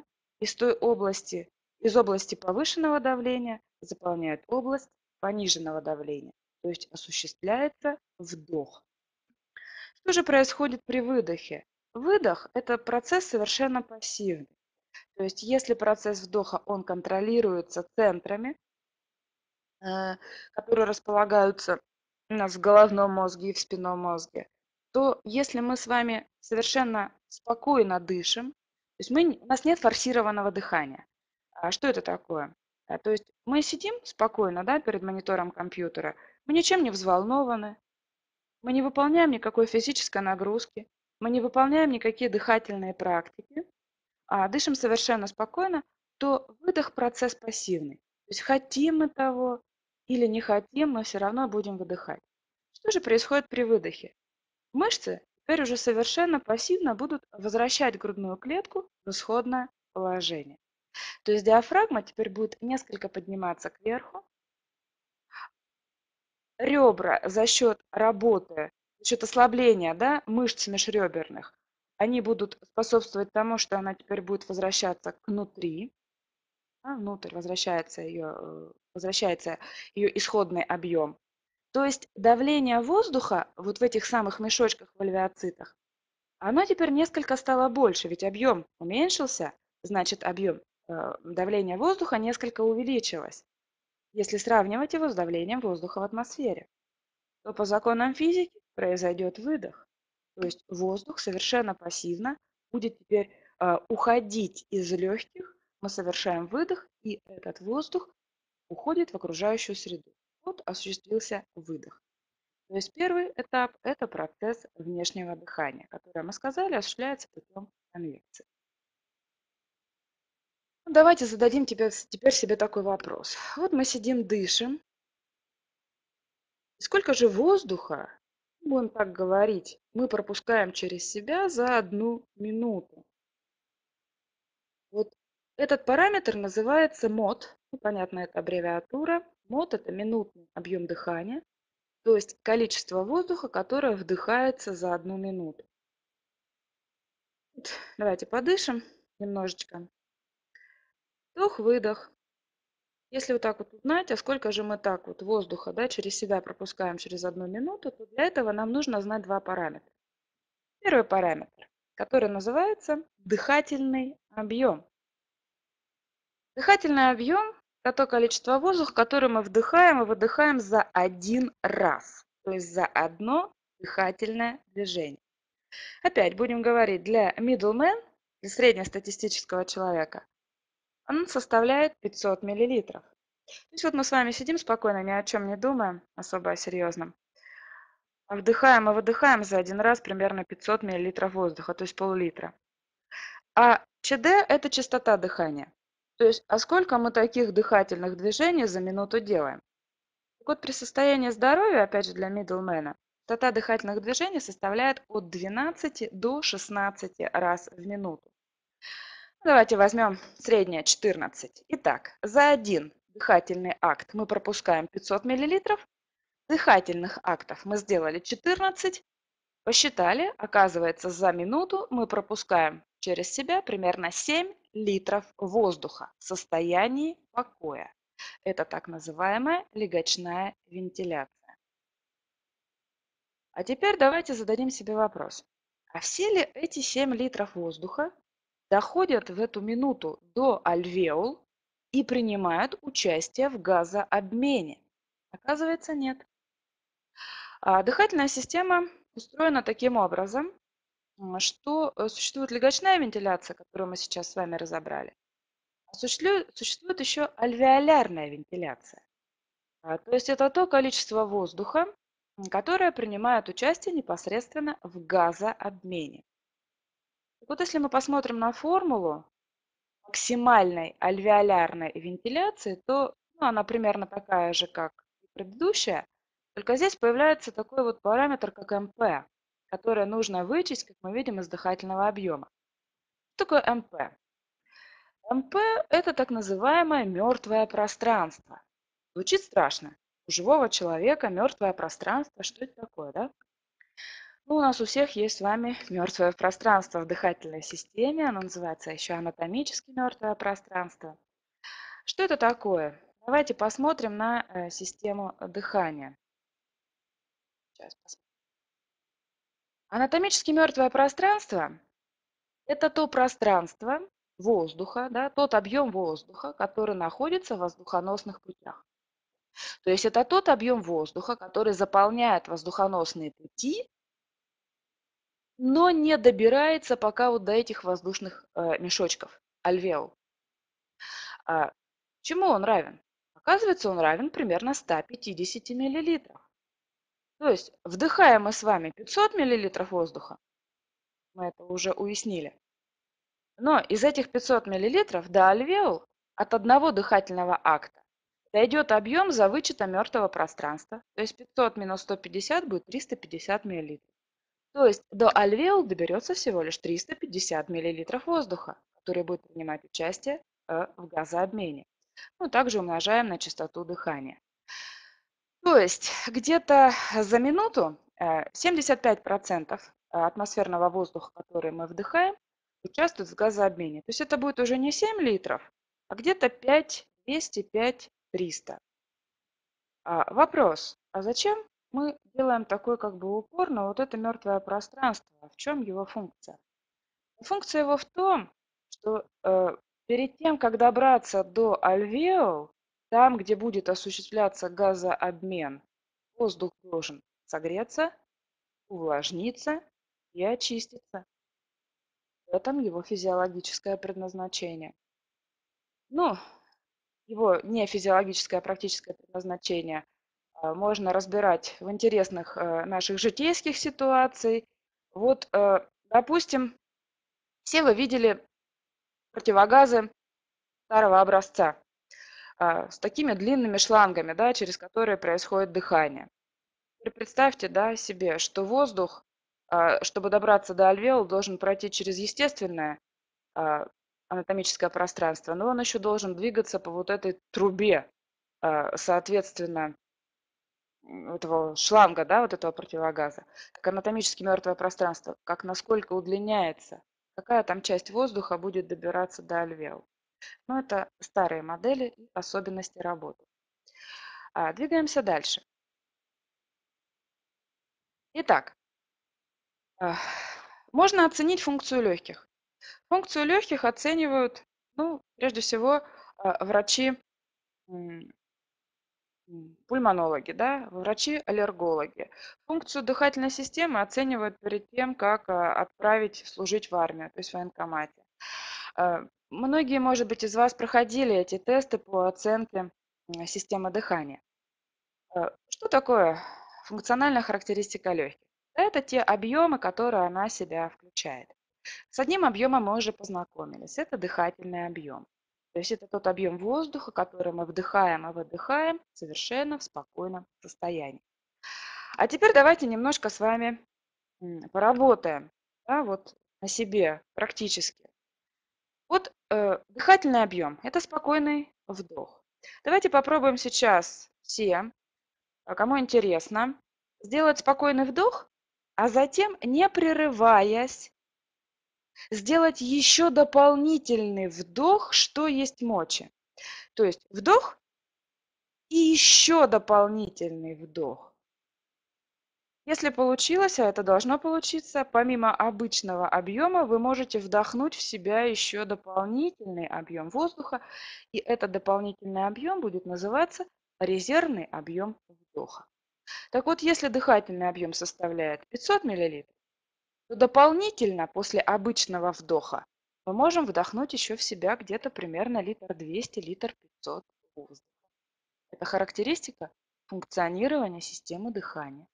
из области повышенного давления заполняет область пониженного давления, то есть осуществляется вдох. Что же происходит при выдохе? Выдох– это процесс совершенно пассивный. То есть если процесс вдоха, он контролируется центрами, которые располагаются у нас в головном мозге и в спинном мозге, то если мы с вами совершенно спокойно дышим, то есть у нас нет форсированного дыхания. А что это такое? То есть мы сидим спокойно, да, перед монитором компьютера, мы ничем не взволнованы, мы не выполняем никакой физической нагрузки, мы не выполняем никакие дыхательные практики, а дышим совершенно спокойно, то выдох– процесс пассивный. То есть хотим мы того или не хотим, мы все равно будем выдыхать. Что же происходит при выдохе? Мышцы теперь уже совершенно пассивно будут возвращать грудную клетку в исходное положение. То есть диафрагма теперь будет несколько подниматься кверху, ребра за счет работы, за счет ослабления, да, мышц межреберных, они будут способствовать тому, что она теперь будет возвращаться внутри, внутрь возвращается ее исходный объем. То есть давление воздуха вот в этих самых мешочках в альвеоцитах, оно теперь несколько стало больше, ведь объем уменьшился, значит объем давления воздуха несколько увеличилось. Если сравнивать его с давлением воздуха в атмосфере, то по законам физики произойдет выдох. То есть воздух совершенно пассивно будет теперь уходить из легких, мы совершаем выдох, и этот воздух уходит в окружающую среду. Вот осуществился выдох. То есть первый этап– это процесс внешнего дыхания, который, мы сказали, осуществляется путем конвекции. Ну, давайте зададим теперь себе такой вопрос. Вот мы сидим, дышим. Сколько же воздуха, будем так говорить, мы пропускаем через себя за 1 минуту? Вот этот параметр называется МОД. Ну, понятно, это аббревиатура. МОД– это минутный объем дыхания, то есть количество воздуха, которое вдыхается за 1 минуту. Давайте подышим немножечко. Вдох-выдох. Если вот так вот узнать, а сколько же мы так вот воздуха, да, через себя пропускаем через 1 минуту, то для этого нам нужно знать два параметра. Первый параметр, который называется дыхательный объем. Дыхательный объем– это то количество воздуха, которое мы вдыхаем и выдыхаем за один раз, то есть за одно дыхательное движение. Опять будем говорить для middleman, для среднестатистического человека, он составляет 500 миллилитров. То есть вот мы с вами сидим спокойно, ни о чем не думаем, особо о серьезном. А вдыхаем и выдыхаем за один раз примерно 500 миллилитров воздуха, то есть пол-литра. А ЧД– это частота дыхания. То есть, а сколько мы таких дыхательных движений за минуту делаем? Так вот, при состоянии здоровья, опять же для мидлмена, частота дыхательных движений составляет от 12 до 16 раз в минуту. Давайте возьмем среднее 14. Итак, за один дыхательный акт мы пропускаем 500 миллилитров, дыхательных актов мы сделали 14, посчитали, оказывается, за минуту мы пропускаем через себя примерно 7 литров воздуха в состоянии покоя. Это так называемая легочная вентиляция. А теперь давайте зададим себе вопрос. А все ли эти 7 литров воздуха доходят в эту минуту до альвеол и принимают участие в газообмене? Оказывается, нет. Дыхательная система устроена таким образом, что существует легочная вентиляция, которую мы сейчас с вами разобрали, а существует еще альвеолярная вентиляция. То есть это то количество воздуха, которое принимает участие непосредственно в газообмене. Так вот, если мы посмотрим на формулу максимальной альвеолярной вентиляции, то она примерно такая же, как и предыдущая, только здесь появляется такой вот параметр, как МП, который нужно вычесть, как мы видим, из дыхательного объема. Что такое МП? МП– это так называемое мертвое пространство. Звучит страшно. У живого человека мертвое пространство. Что это такое, да? Ну, у нас у всех есть с вами мертвое пространство в дыхательной системе. Оно называется еще анатомически мертвое пространство. Что это такое? Давайте посмотрим на систему дыхания. Сейчас посмотрим. Анатомически мертвое пространство– это то пространство воздуха, да, тот объем воздуха, который находится в воздухоносных путях. То есть это тот объем воздуха, который заполняет воздухоносные пути, но не добирается пока вот до этих воздушных мешочков, альвеол. Чему он равен? Оказывается, он равен примерно 150 миллилитров. То есть вдыхаем мы с вами 500 миллилитров воздуха, мы это уже уяснили. Но из этих 500 миллилитров до альвеол от одного дыхательного акта дойдет объем за вычетом мертвого пространства. То есть 500 минус 150 будет 350 миллилитров. То есть до альвеол доберется всего лишь 350 миллилитров воздуха, который будет принимать участие в газообмене. Ну, также умножаем на частоту дыхания. То есть где-то за минуту 75% атмосферного воздуха, который мы вдыхаем, участвует в газообмене. То есть это будет уже не 7 литров, а где-то 5200, 5300. Вопрос, а зачем мы делаем такой как бы упор на вот это мертвое пространство? В чем его функция? Функция его в том, что перед тем, как добраться до альвеол, там, где будет осуществляться газообмен, воздух должен согреться, увлажниться и очиститься. В этом его физиологическое предназначение. Ну, его не физиологическое, а практическое предназначение можно разбирать в интересных наших житейских ситуациях. Вот, допустим, все вы видели противогазы старого образца с такими длинными шлангами, да, через которые происходит дыхание. Теперь представьте, да, себе, что воздух, чтобы добраться до альвеол, должен пройти через естественное анатомическое пространство, но он еще должен двигаться по вот этой трубе, соответственно, этого шланга, да, вот этого противогаза. Как анатомически мертвое пространство, как насколько удлиняется, какая там часть воздуха будет добираться до альвеол. Но это старые модели и особенности работы. Двигаемся дальше. Итак, можно оценить функцию легких. Функцию легких оценивают, ну, прежде всего, врачи пульмонологи, да, врачи-аллергологи. Функцию дыхательной системы оценивают перед тем, как отправить служить в армию, то есть в военкомате. Многие, может быть, из вас проходили эти тесты по оценке системы дыхания. Что такое Функциональная характеристика легких. Это те объемы, которые она в себя включает. С одним объемом мы уже познакомились. Это дыхательный объем. То есть это тот объем воздуха, который мы вдыхаем и выдыхаем совершенно в спокойном состоянии. А теперь давайте немножко с вами поработаем, да, вот на себе практически. Вот дыхательный объем– это спокойный вдох. Давайте попробуем сейчас все, кому интересно, сделать спокойный вдох, а затем, не прерываясь, сделать еще дополнительный вдох, что есть мочи. То есть вдох и еще дополнительный вдох. Если получилось, а это должно получиться, помимо обычного объема вы можете вдохнуть в себя еще дополнительный объем воздуха, и этот дополнительный объем будет называться резервный объем вдоха. Так вот, если дыхательный объем составляет 500 мл, то дополнительно после обычного вдоха мы можем вдохнуть еще в себя где-то примерно литр 200, литр 500 воздуха. Это характеристика функционирования системы дыхания.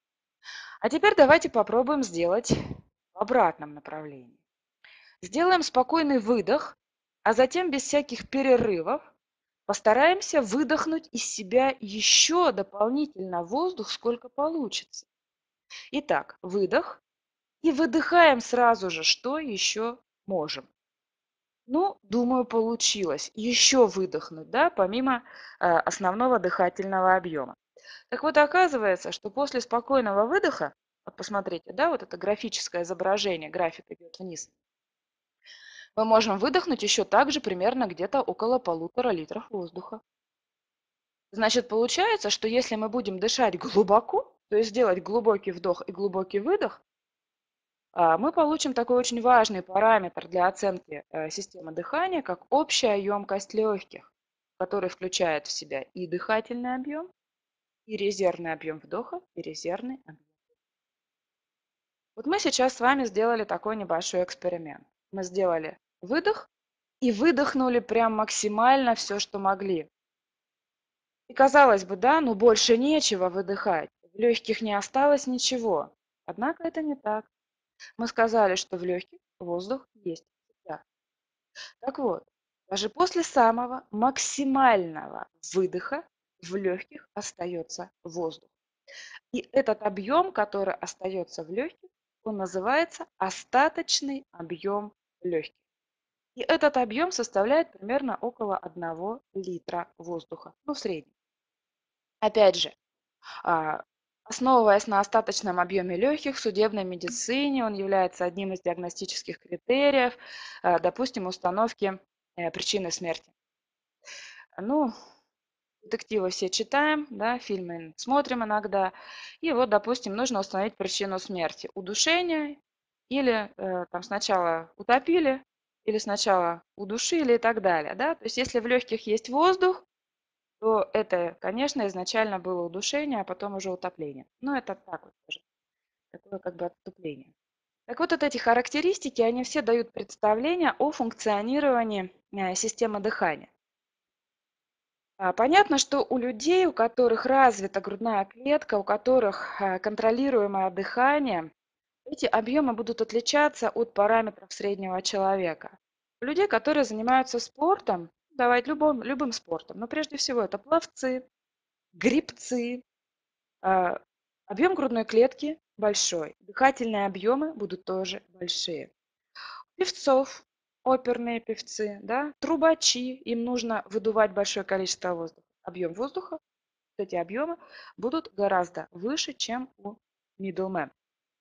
А теперь давайте попробуем сделать в обратном направлении. Сделаем спокойный выдох, а затем без всяких перерывов постараемся выдохнуть из себя еще дополнительно воздух, сколько получится. Итак, выдох. И выдыхаем сразу же, что еще можем. Ну, думаю, получилось. Еще выдохнуть, да, помимо основного дыхательного объема. Так вот, оказывается, что после спокойного выдоха, вот посмотрите, да, вот это графическое изображение, график идет вниз, мы можем выдохнуть еще также примерно где-то около 1,5 литров воздуха. Значит, получается, что если мы будем дышать глубоко, то есть делать глубокий вдох и глубокий выдох, мы получим такой очень важный параметр для оценки системы дыхания, как общая емкость легких, который включает в себя и дыхательный объем, и резервный объем вдоха, и резервный объем. Вот мы сейчас с вами сделали такой небольшой эксперимент. Мы сделали выдох и выдохнули прям максимально все, что могли. И казалось бы, да, ну больше нечего выдыхать. В легких не осталось ничего. Однако это не так. Мы сказали, что в легких воздух есть всегда. Так вот, даже после самого максимального выдоха в легких остается воздух. И этот объем, который остается в легких, он называется остаточный объем легких. И этот объем составляет примерно около 1 литра воздуха, ну в среднем. Опять же, а, основываясь на остаточном объеме легких, в судебной медицине он является одним из диагностических критериев, допустим, установки причины смерти. Ну, детективы все читаем, да, фильмы смотрим иногда. И вот, допустим, нужно установить причину смерти. Удушение или там сначала утопили, или сначала удушили и так далее. Да? То есть если в легких есть воздух, то это, конечно, изначально было удушение, а потом уже утопление. Ну, это так вот тоже, такое как бы отступление. Так вот эти характеристики, они все дают представление о функционировании системы дыхания. Понятно, что у людей, у которых развита грудная клетка, у которых контролируемое дыхание, эти объемы будут отличаться от параметров среднего человека. У людей, которые занимаются спортом, давайте любым спортом, но прежде всего это пловцы, гребцы, объем грудной клетки большой, дыхательные объемы будут тоже большие. Певцов, оперные певцы, да, трубачи, им нужно выдувать большое количество воздуха. Объем воздуха, эти объемы будут гораздо выше, чем у middleman.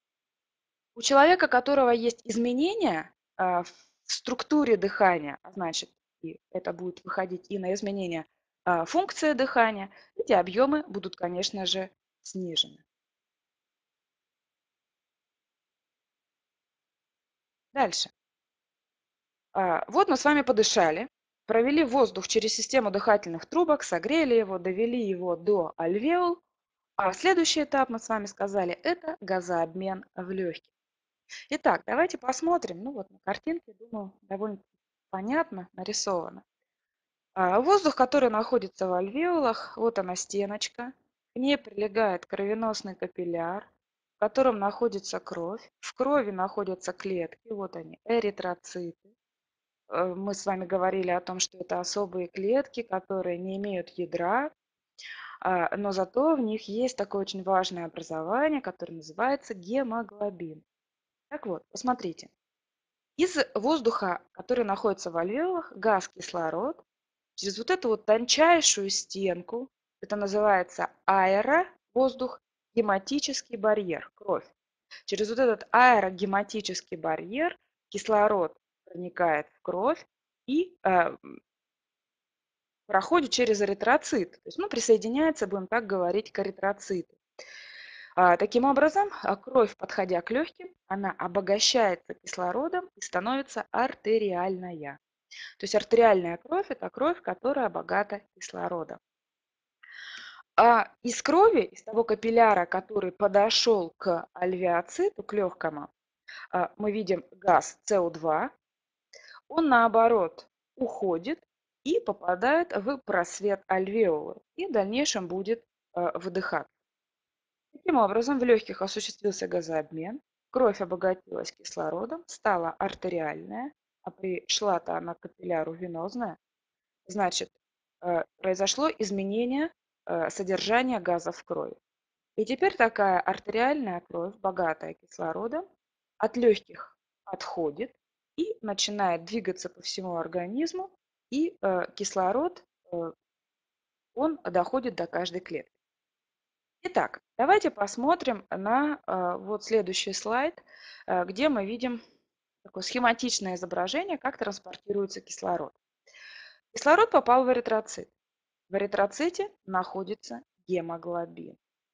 У человека, у которого есть изменения в структуре дыхания, а значит, и это будет выходить и на изменения функции дыхания, эти объемы будут, конечно же, снижены. Дальше. Вот мы с вами подышали, провели воздух через систему дыхательных трубок, согрели его, довели его до альвеол. А следующий этап, мы с вами сказали, это газообмен в легких. Итак, давайте посмотрим. Ну вот на картинке, думаю, довольно понятно нарисовано. Воздух, который находится в альвеолах, вот она стеночка. К ней прилегает кровеносный капилляр, в котором находится кровь. В крови находятся клетки, вот они, эритроциты. Мы с вами говорили о том, что это особые клетки, которые не имеют ядра, но зато в них есть такое очень важное образование, которое называется гемоглобин. Так вот, посмотрите. Из воздуха, который находится в альвеолах, газ кислород через вот эту вот тончайшую стенку, это называется аэровоздух, гематический барьер, кровь. Через вот этот аэрогематический барьер кислород проникает в кровь и проходит через эритроцит. То есть, ну, присоединяется, будем так говорить, к эритроциту. Таким образом, кровь, подходя к легким, она обогащается кислородом и становится артериальная. То есть артериальная кровь – это кровь, которая богата кислородом. А из крови, из того капилляра, который подошел к альвеоциту, к легкому, мы видим газ СО2, он наоборот уходит и попадает в просвет альвеолы и в дальнейшем будет выдыхаться. Таким образом, в легких осуществился газообмен, кровь обогатилась кислородом, стала артериальная, а пришла-то она к капилляру венозная, значит, произошло изменение содержания газа в крови. И теперь такая артериальная кровь, богатая кислородом, от легких отходит и начинает двигаться по всему организму, и кислород, он доходит до каждой клетки. Итак, давайте посмотрим на вот следующий слайд, где мы видим такое схематичное изображение, как транспортируется кислород. Кислород попал в эритроцит. В эритроците находится гемоглобин.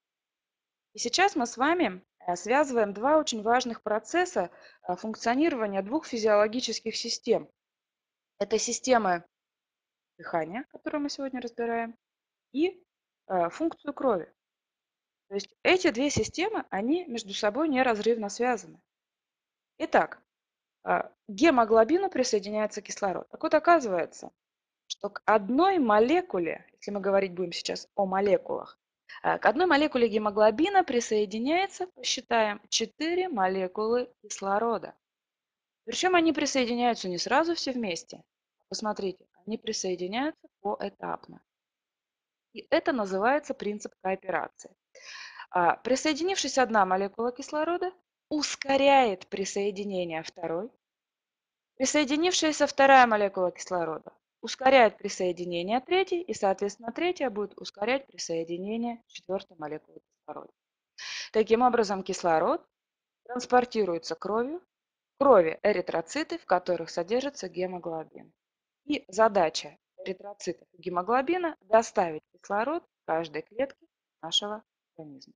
И сейчас мы с вами связываем два очень важных процесса функционирования двух физиологических систем. Это системы дыхания, которую мы сегодня разбираем, и функцию крови. То есть эти две системы, они между собой неразрывно связаны. Итак, к гемоглобину присоединяется кислород. Так вот, оказывается, что к одной молекуле, если мы говорить будем сейчас о молекулах, к одной молекуле гемоглобина присоединяется, посчитаем, 4 молекулы кислорода. Причем они присоединяются не сразу все вместе. Посмотрите, они присоединяются поэтапно. И это называется принцип кооперации. Присоединившись одна молекула кислорода, ускоряет присоединение второй. Присоединившаяся вторая молекула кислорода ускоряет присоединение третьей, и, соответственно, третья будет ускорять присоединение четвертой молекулы кислорода. Таким образом, кислород транспортируется кровью, в крови эритроциты, в которых содержится гемоглобин. И задача эритроцитов и гемоглобина – доставить кислород в каждой клетке нашего организма.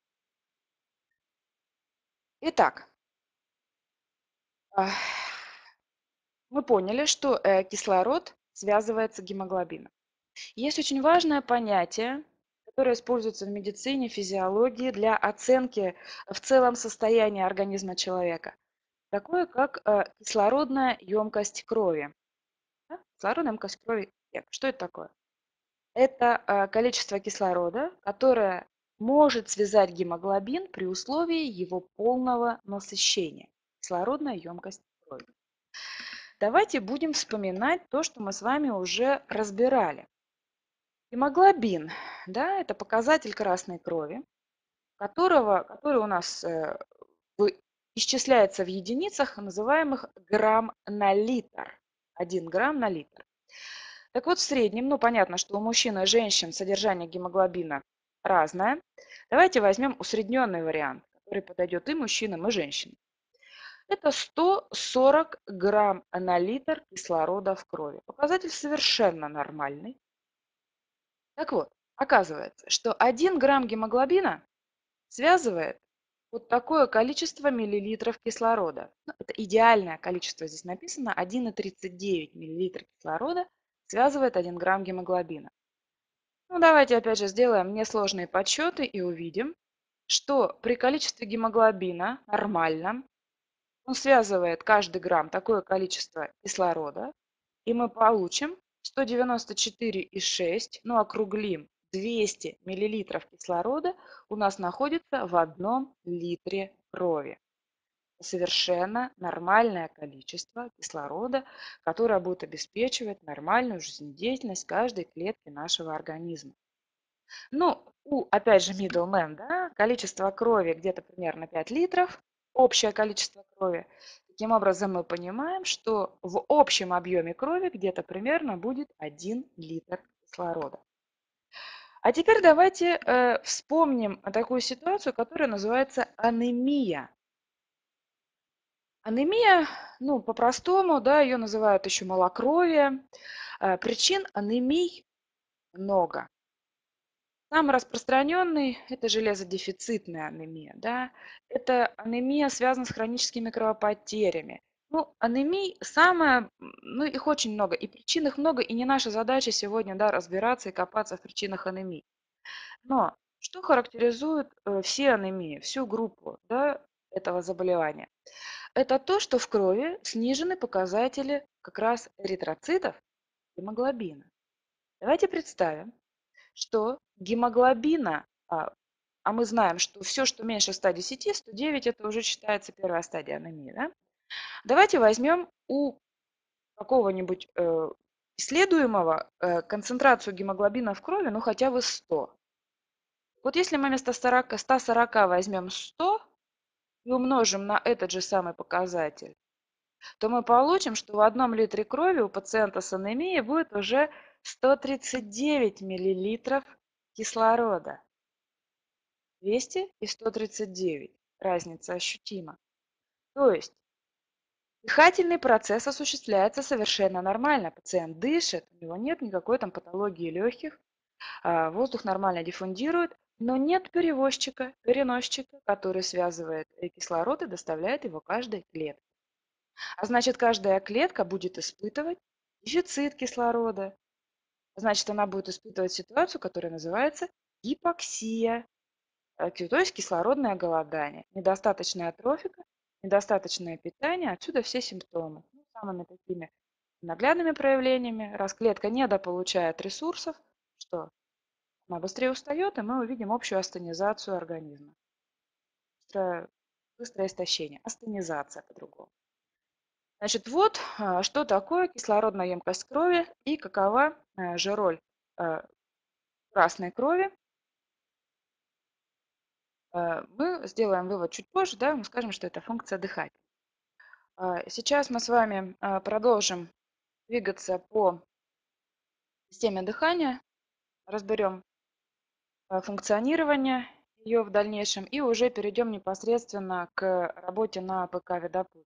Итак, мы поняли, что кислород связывается с гемоглобином. Есть очень важное понятие, которое используется в медицине, физиологии для оценки в целом состояния организма человека. Такое как кислородная емкость крови. Да? Кислородная емкость крови. Что это такое? Это количество кислорода, которое может связать гемоглобин при условии его полного насыщения. Кислородная емкость крови. Давайте будем вспоминать то, что мы с вами уже разбирали. Гемоглобин, да, это показатель красной крови, который у нас исчисляется в единицах, называемых грамм на литр. 1 грамм на литр. Так вот, в среднем, ну, понятно, что у мужчин и женщин содержание гемоглобина разное. Давайте возьмем усредненный вариант, который подойдет и мужчинам, и женщинам. Это 140 грамм на литр кислорода в крови. Показатель совершенно нормальный. Так вот, оказывается, что 1 грамм гемоглобина связывает вот такое количество миллилитров кислорода. Ну, это идеальное количество, здесь написано 1,39 миллилитра кислорода связывает 1 грамм гемоглобина. Ну, давайте опять же сделаем несложные подсчеты и увидим, что при количестве гемоглобина нормальном он связывает каждый грамм такое количество кислорода, и мы получим 194,6, ну округлим 200 миллилитров кислорода у нас находится в 1 литре крови. Совершенно нормальное количество кислорода, которое будет обеспечивать нормальную жизнедеятельность каждой клетки нашего организма. Ну, опять же, middleman, да, количество крови где-то примерно 5 литров, общее количество крови. Таким образом, мы понимаем, что в общем объеме крови где-то примерно будет 1 литр кислорода. А теперь давайте вспомним такую ситуацию, которая называется анемия. Анемия, ну, по-простому, да, ее называют еще малокровие. Причин анемий много. Самый распространенный – это железодефицитная анемия, да. Это анемия связана с хроническими кровопотерями. Ну, анемий самое, ну, их очень много, и причин их много, и не наша задача сегодня, да, разбираться и копаться в причинах анемии. Но что характеризует все анемии, всю группу, да, этого заболевания? Это то, что в крови снижены показатели как раз эритроцитов, гемоглобина. Давайте представим, что гемоглобина, мы знаем, что все, что меньше 110, 109, это уже считается первая стадия анемии. Да? Давайте возьмем у какого-нибудь исследуемого концентрацию гемоглобина в крови, ну хотя бы 100. Вот если мы вместо 140 возьмем 100 и умножим на этот же самый показатель, то мы получим, что в 1 литре крови у пациента с анемией будет уже 139 миллилитров кислорода. 200 и 139. Разница ощутима. То есть дыхательный процесс осуществляется совершенно нормально. Пациент дышит, у него нет никакой там патологии легких, воздух нормально диффундирует, но нет переносчика, который связывает кислород и доставляет его каждой клетке. А значит, каждая клетка будет испытывать дефицит кислорода. Значит, она будет испытывать ситуацию, которая называется гипоксия, то есть кислородное голодание, недостаточная трофика, недостаточное питание, отсюда все симптомы. Ну, самыми такими наглядными проявлениями, раз клетка недополучает ресурсов, что она быстрее устает, и мы увидим общую астенизацию организма. Быстрое истощение, астенизация по-другому. Значит, вот что такое кислородная емкость крови и какова же роль красной крови. Мы сделаем вывод чуть позже, да, мы скажем, что это функция дыхания. Сейчас мы с вами продолжим двигаться по системе дыхания, разберем функционирование ее в дальнейшем и уже перейдем непосредственно к работе на АПК Видопульс.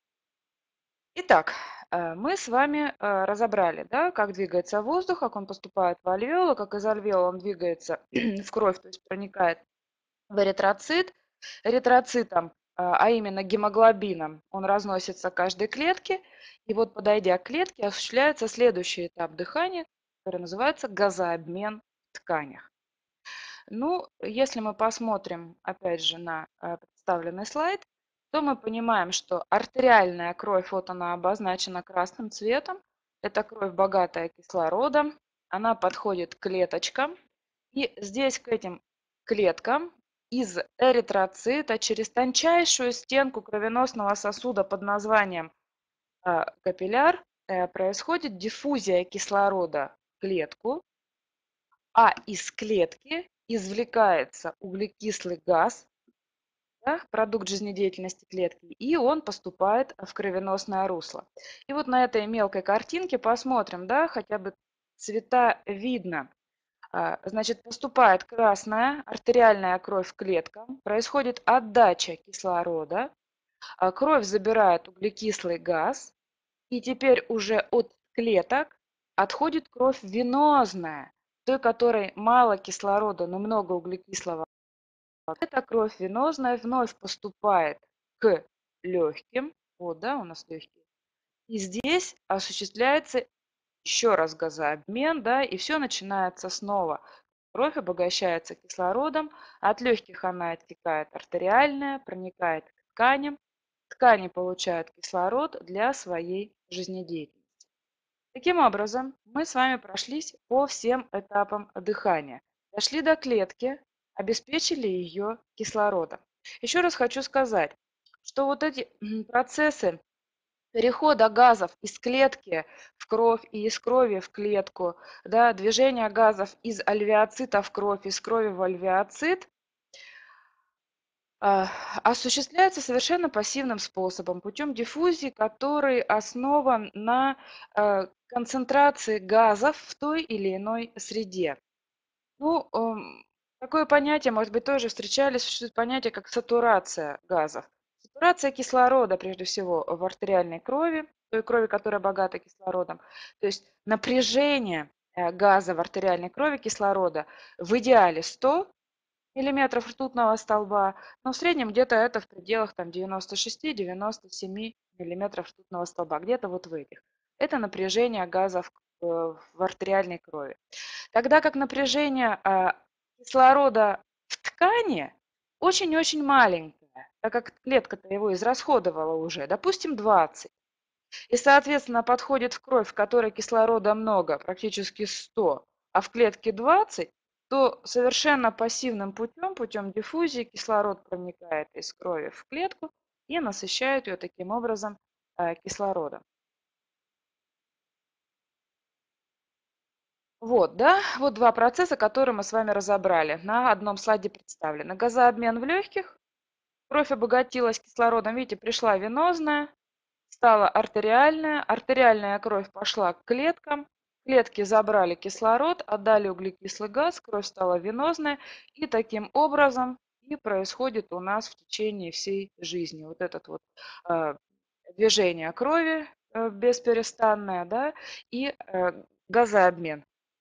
Итак, мы с вами разобрали, да, как двигается воздух, как он поступает в альвеолы, как из альвеол он двигается в кровь, то есть проникает в эритроцит. Эритроцитом, а именно гемоглобином, он разносится к каждой клетке. И вот, подойдя к клетке, осуществляется следующий этап дыхания, который называется газообмен в тканях. Ну, если мы посмотрим, опять же, на представленный слайд, то мы понимаем, что артериальная кровь, вот она обозначена красным цветом. Это кровь, богатая кислородом. Она подходит к клеточкам. И здесь к этим клеткам из эритроцита через тончайшую стенку кровеносного сосуда под названием капилляр происходит диффузия кислорода в клетку, а из клетки извлекается углекислый газ, да, продукт жизнедеятельности клетки, и он поступает в кровеносное русло. И вот на этой мелкой картинке посмотрим, да, хотя бы цвета видно. Значит, поступает красная артериальная кровь к клеткам, происходит отдача кислорода, кровь забирает углекислый газ, и теперь уже от клеток отходит кровь венозная, той, которой мало кислорода, но много углекислого. Эта кровь венозная вновь поступает к легким. Вот, да, у нас легкие. И здесь осуществляется еще раз газообмен, да, и все начинается снова. Кровь обогащается кислородом, от легких она оттекает артериальная, проникает к тканям. Ткани получают кислород для своей жизнедеятельности. Таким образом, мы с вами прошлись по всем этапам дыхания. дошли до клетки, обеспечили ее кислородом. Еще раз хочу сказать, что вот эти процессы перехода газов из клетки в кровь и из крови в клетку, да, движение газов из альвеоцита в кровь, из крови в альвеоцит, а, осуществляется совершенно пассивным способом, путем диффузии, который основан на концентрации газов в той или иной среде. Ну, такое понятие, может быть, тоже встречали, существует понятие как сатурация газов. Сатурация кислорода, прежде всего, в артериальной крови, той крови, которая богата кислородом. То есть напряжение газа в артериальной крови кислорода в идеале 100 миллиметров ртутного столба, но в среднем где-то это в пределах там 96-97 миллиметров ртутного столба, где-то вот в этих. Это напряжение газов в артериальной крови. Тогда как напряжение кислорода в ткани очень-очень маленькое, так как клетка-то его израсходовала уже, допустим, 20. И, соответственно, подходит в кровь, в которой кислорода много, практически 100, а в клетке 20, то совершенно пассивным путем, путем диффузии, кислород проникает из крови в клетку и насыщает ее таким образом кислородом. Вот, да, вот два процесса, которые мы с вами разобрали. На одном слайде представлены. Газообмен в легких, кровь обогатилась кислородом, видите, пришла венозная, стала артериальная, артериальная кровь пошла к клеткам, клетки забрали кислород, отдали углекислый газ, кровь стала венозная, и таким образом и происходит у нас в течение всей жизни. Вот этот вот э, движение крови бесперестанное, да, и газообмен.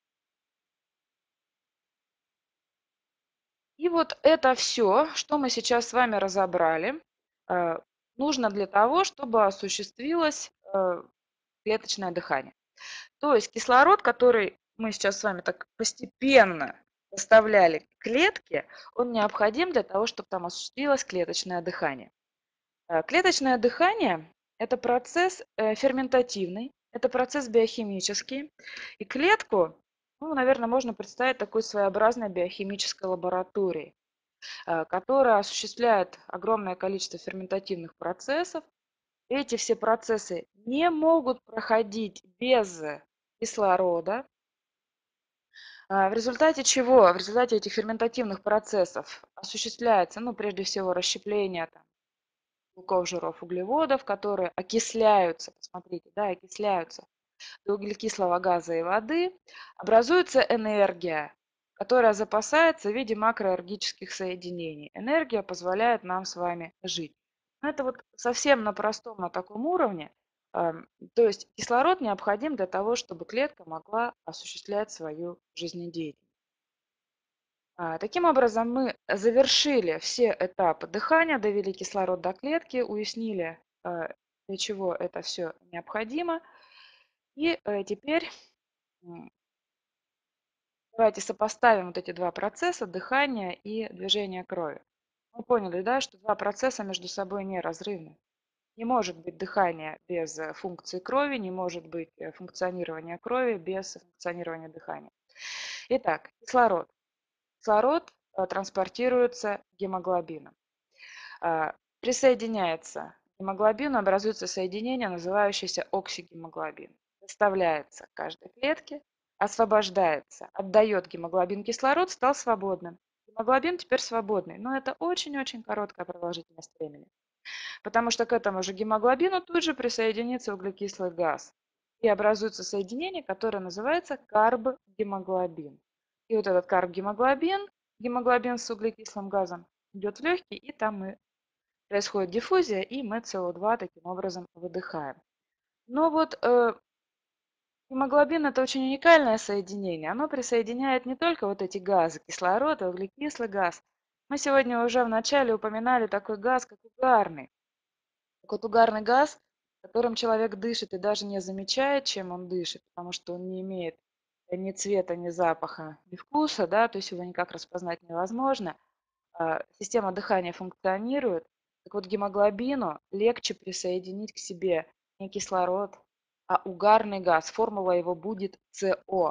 И вот это все, что мы сейчас с вами разобрали, э, нужно для того, чтобы осуществилось клеточное дыхание. То есть кислород, который мы сейчас с вами так постепенно доставляли к клетке, он необходим для того, чтобы там осуществилось клеточное дыхание. Клеточное дыхание – это процесс ферментативный, это процесс биохимический. И клетку, ну, наверное, можно представить такой своеобразной биохимической лабораторией, которая осуществляет огромное количество ферментативных процессов. Эти все процессы не могут проходить без кислорода. В результате чего? В результате этих ферментативных процессов осуществляется, ну, прежде всего, расщепление там, белков, жиров, углеводов, которые окисляются, посмотрите, да, окисляются до углекислого газа и воды, образуется энергия, которая запасается в виде макроэнергетических соединений. Энергия позволяет нам с вами жить. Но это вот совсем на простом, на таком уровне. То есть кислород необходим для того, чтобы клетка могла осуществлять свою жизнедеятельность. Таким образом, мы завершили все этапы дыхания, довели кислород до клетки, уяснили, для чего это все необходимо. И теперь давайте сопоставим вот эти два процесса, дыхание и движение крови. Мы поняли, да, что два процесса между собой неразрывны. Не может быть дыхания без функции крови, не может быть функционирования крови без функционирования дыхания. Итак, кислород. Кислород транспортируется гемоглобином. Присоединяется к гемоглобину, образуется соединение, называющееся оксигемоглобин. Доставляется к каждой клетке, освобождается, отдает гемоглобин кислород, стал свободным. Гемоглобин теперь свободный, но это очень-очень короткая продолжительность времени, потому что к этому же гемоглобину тут же присоединится углекислый газ и образуется соединение, которое называется карбгемоглобин. И вот этот карбгемоглобин, гемоглобин с углекислым газом, идет в легкие, и там происходит диффузия, и мы СО2 таким образом выдыхаем. Но вот гемоглобин – это очень уникальное соединение. Оно присоединяет не только вот эти газы, кислород и углекислый газ. Мы сегодня уже в начале упоминали такой газ, как угарный. Так вот, угарный газ, которым человек дышит и даже не замечает, чем он дышит, потому что он не имеет ни цвета, ни запаха, ни вкуса, да, то есть его никак распознать невозможно. Система дыхания функционирует. Так вот, гемоглобину легче присоединить к себе не кислород, а угарный газ. Формула его будет СО.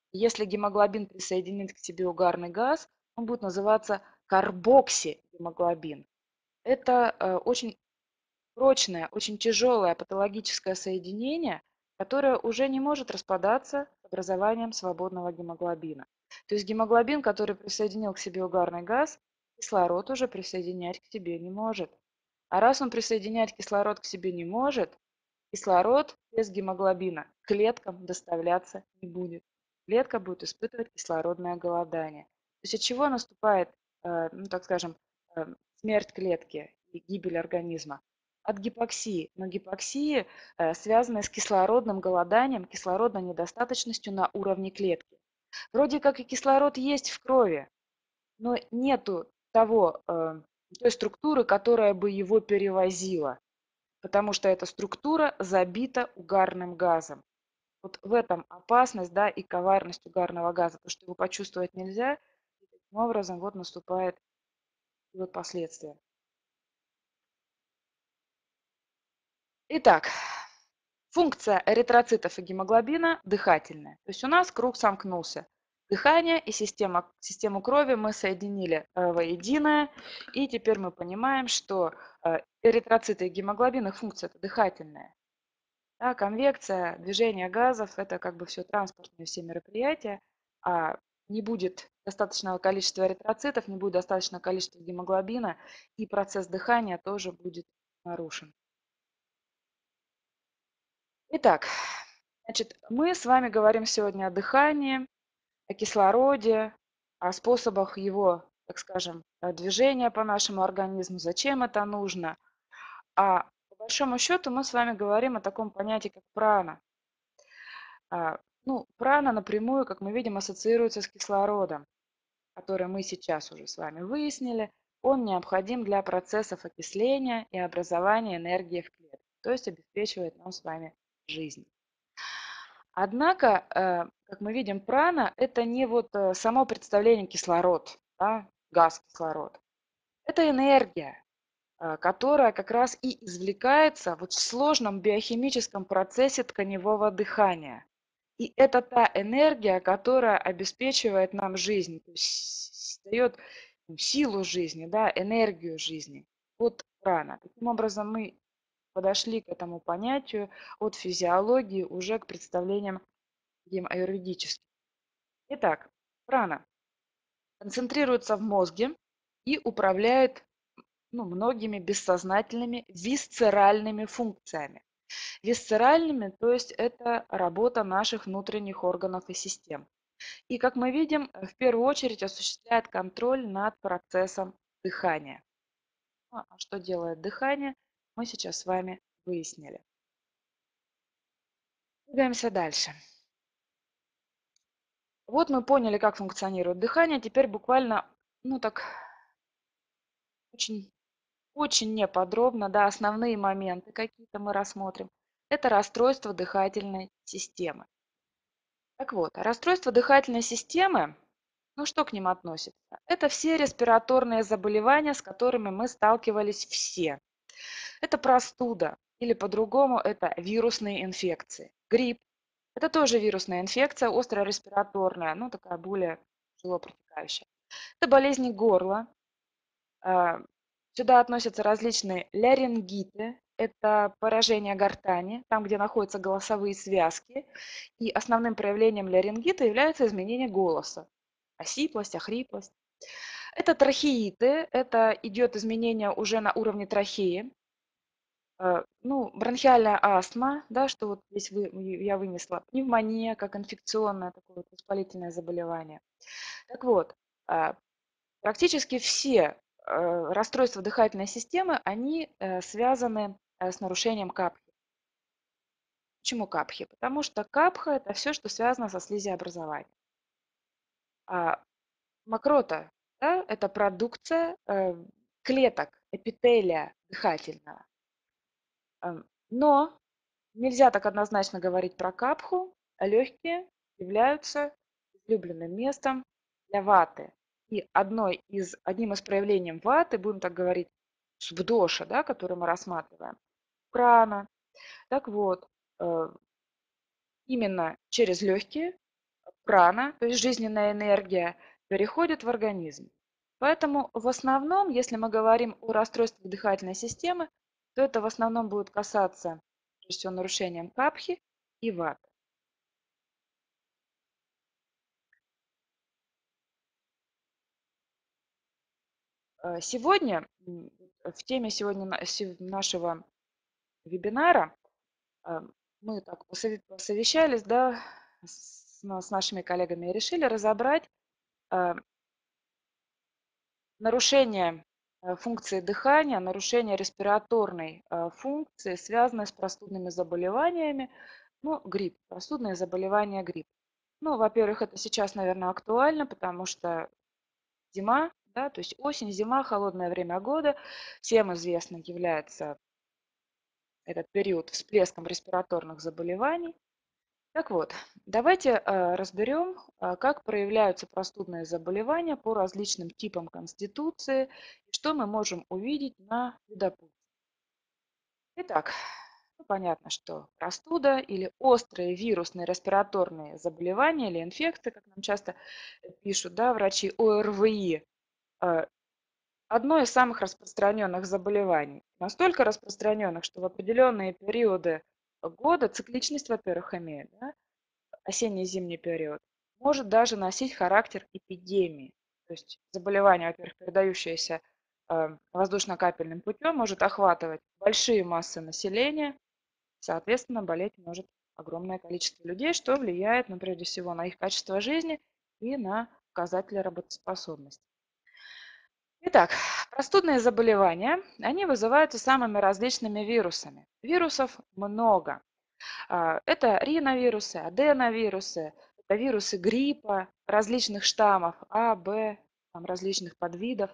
Если гемоглобин присоединит к себе угарный газ, он будет называться карбоксигемоглобин. Это очень прочное, очень тяжелое патологическое соединение, которое уже не может распадаться с образованием свободного гемоглобина. То есть гемоглобин, который присоединил к себе угарный газ, кислород уже присоединять к себе не может. А раз он присоединять кислород к себе не может, кислород без гемоглобина к клеткам доставляться не будет. Клетка будет испытывать кислородное голодание. То есть от чего наступает, ну так скажем, смерть клетки и гибель организма? От гипоксии. Но гипоксии связаны с кислородным голоданием, кислородной недостаточностью на уровне клетки. Вроде как и кислород есть в крови, но нету той структуры, которая бы его перевозила, потому что эта структура забита угарным газом. Вот в этом опасность, да, и коварность угарного газа, потому что его почувствовать нельзя, и таким образом вот наступает вот последствия. Итак, функция эритроцитов и гемоглобина дыхательная. То есть у нас круг сомкнулся. Дыхание и систему крови мы соединили воедино. И теперь мы понимаем, что эритроциты и гемоглобин, их функция это дыхательная. Да, конвекция, движение газов – это как бы все транспортные все мероприятия. А не будет достаточного количества эритроцитов, не будет достаточного количества гемоглобина, и процесс дыхания тоже будет нарушен. Итак, значит, мы с вами говорим сегодня о дыхании, о кислороде, о способах его, так скажем, движения по нашему организму, зачем это нужно. А по большому счету мы с вами говорим о таком понятии, как прана. Ну, прана напрямую, как мы видим, ассоциируется с кислородом, который мы сейчас уже с вами выяснили. Он необходим для процессов окисления и образования энергии в клетках, то есть обеспечивает нам с вами жизнь. Однако, как мы видим, прана – это не вот само представление кислород, да, газ кислород. Это энергия, которая как раз и извлекается вот в сложном биохимическом процессе тканевого дыхания. И это та энергия, которая обеспечивает нам жизнь, то есть дает силу жизни, да, энергию жизни. Вот прана. Таким образом, мы подошли к этому понятию от физиологии уже к представлениям аюрведическим. Итак, прана концентрируется в мозге и управляет многими бессознательными висцеральными функциями. Висцеральными, то есть это работа наших внутренних органов и систем. И, как мы видим, в первую очередь осуществляет контроль над процессом дыхания. А что делает дыхание, мы сейчас с вами выяснили. Двигаемся дальше. Вот мы поняли, как функционирует дыхание. Теперь буквально, так, очень, очень неподробно, да, основные моменты какие-то мы рассмотрим. Это расстройство дыхательной системы. Так вот, расстройство дыхательной системы, что к ним относится? Это все респираторные заболевания, с которыми мы сталкивались все. Это простуда, или по-другому это вирусные инфекции. Грипп – это тоже вирусная инфекция, острая респираторная, такая более тяжело протекающая. Это болезни горла. Сюда относятся различные ларингиты, это поражение гортани, там, где находятся голосовые связки. И основным проявлением ларингита является изменение голоса. Осиплость, охриплость. Это трахеиты, это идет изменение уже на уровне трахеи. Бронхиальная астма, да, что вот здесь я вынесла. Пневмония, как инфекционное такое вот воспалительное заболевание. Так вот, практически все расстройства дыхательной системы, они связаны с нарушением капхи. Почему капхи? Потому что капха – это все, что связано со слизеобразованием. А мокрота, да, это продукция клеток эпителия дыхательного. Но нельзя так однозначно говорить про капху, а легкие являются излюбленным местом для ваты. И одним из проявлений ваты, будем так говорить, вдоша, да, который мы рассматриваем, прана. Так вот, именно через легкие прана, то есть жизненная энергия, переходит в организм. Поэтому в основном, если мы говорим о расстройствах дыхательной системы, то это в основном будет касаться прежде всего нарушением капхи и ваты. Сегодня, в теме сегодня нашего вебинара, а, мы так посовещались, да, с нашими коллегами и решили разобрать а, нарушение функции дыхания, нарушение респираторной функции, связанное с простудными заболеваниями, ну, грипп, простудные заболевания, грипп. Ну, во-первых, это сейчас, наверное, актуально, потому что зима, да, то есть осень, зима, холодное время года. Всем известно является этот период всплеском респираторных заболеваний. Так вот, давайте разберем, как проявляются простудные заболевания по различным типам конституции и что мы можем увидеть на ледопутстве. Итак, ну, понятно, что простуда или острые вирусные респираторные заболевания или инфекции, как нам часто пишут, да, врачи, ОРВИ, одно из самых распространенных заболеваний. Настолько распространенных, что в определенные периоды года цикличность, во-первых, имеет, да, осенне-зимний период, может даже носить характер эпидемии. То есть заболевание, во-первых, передающееся воздушно-капельным путем, может охватывать большие массы населения, соответственно, болеть может огромное количество людей, что влияет, ну, прежде всего, на их качество жизни и на показатели работоспособности. Итак, простудные заболевания, они вызываются самыми различными вирусами. Вирусов много. Это риновирусы, аденовирусы, это вирусы гриппа, различных штаммов А, Б, там, различных подвидов.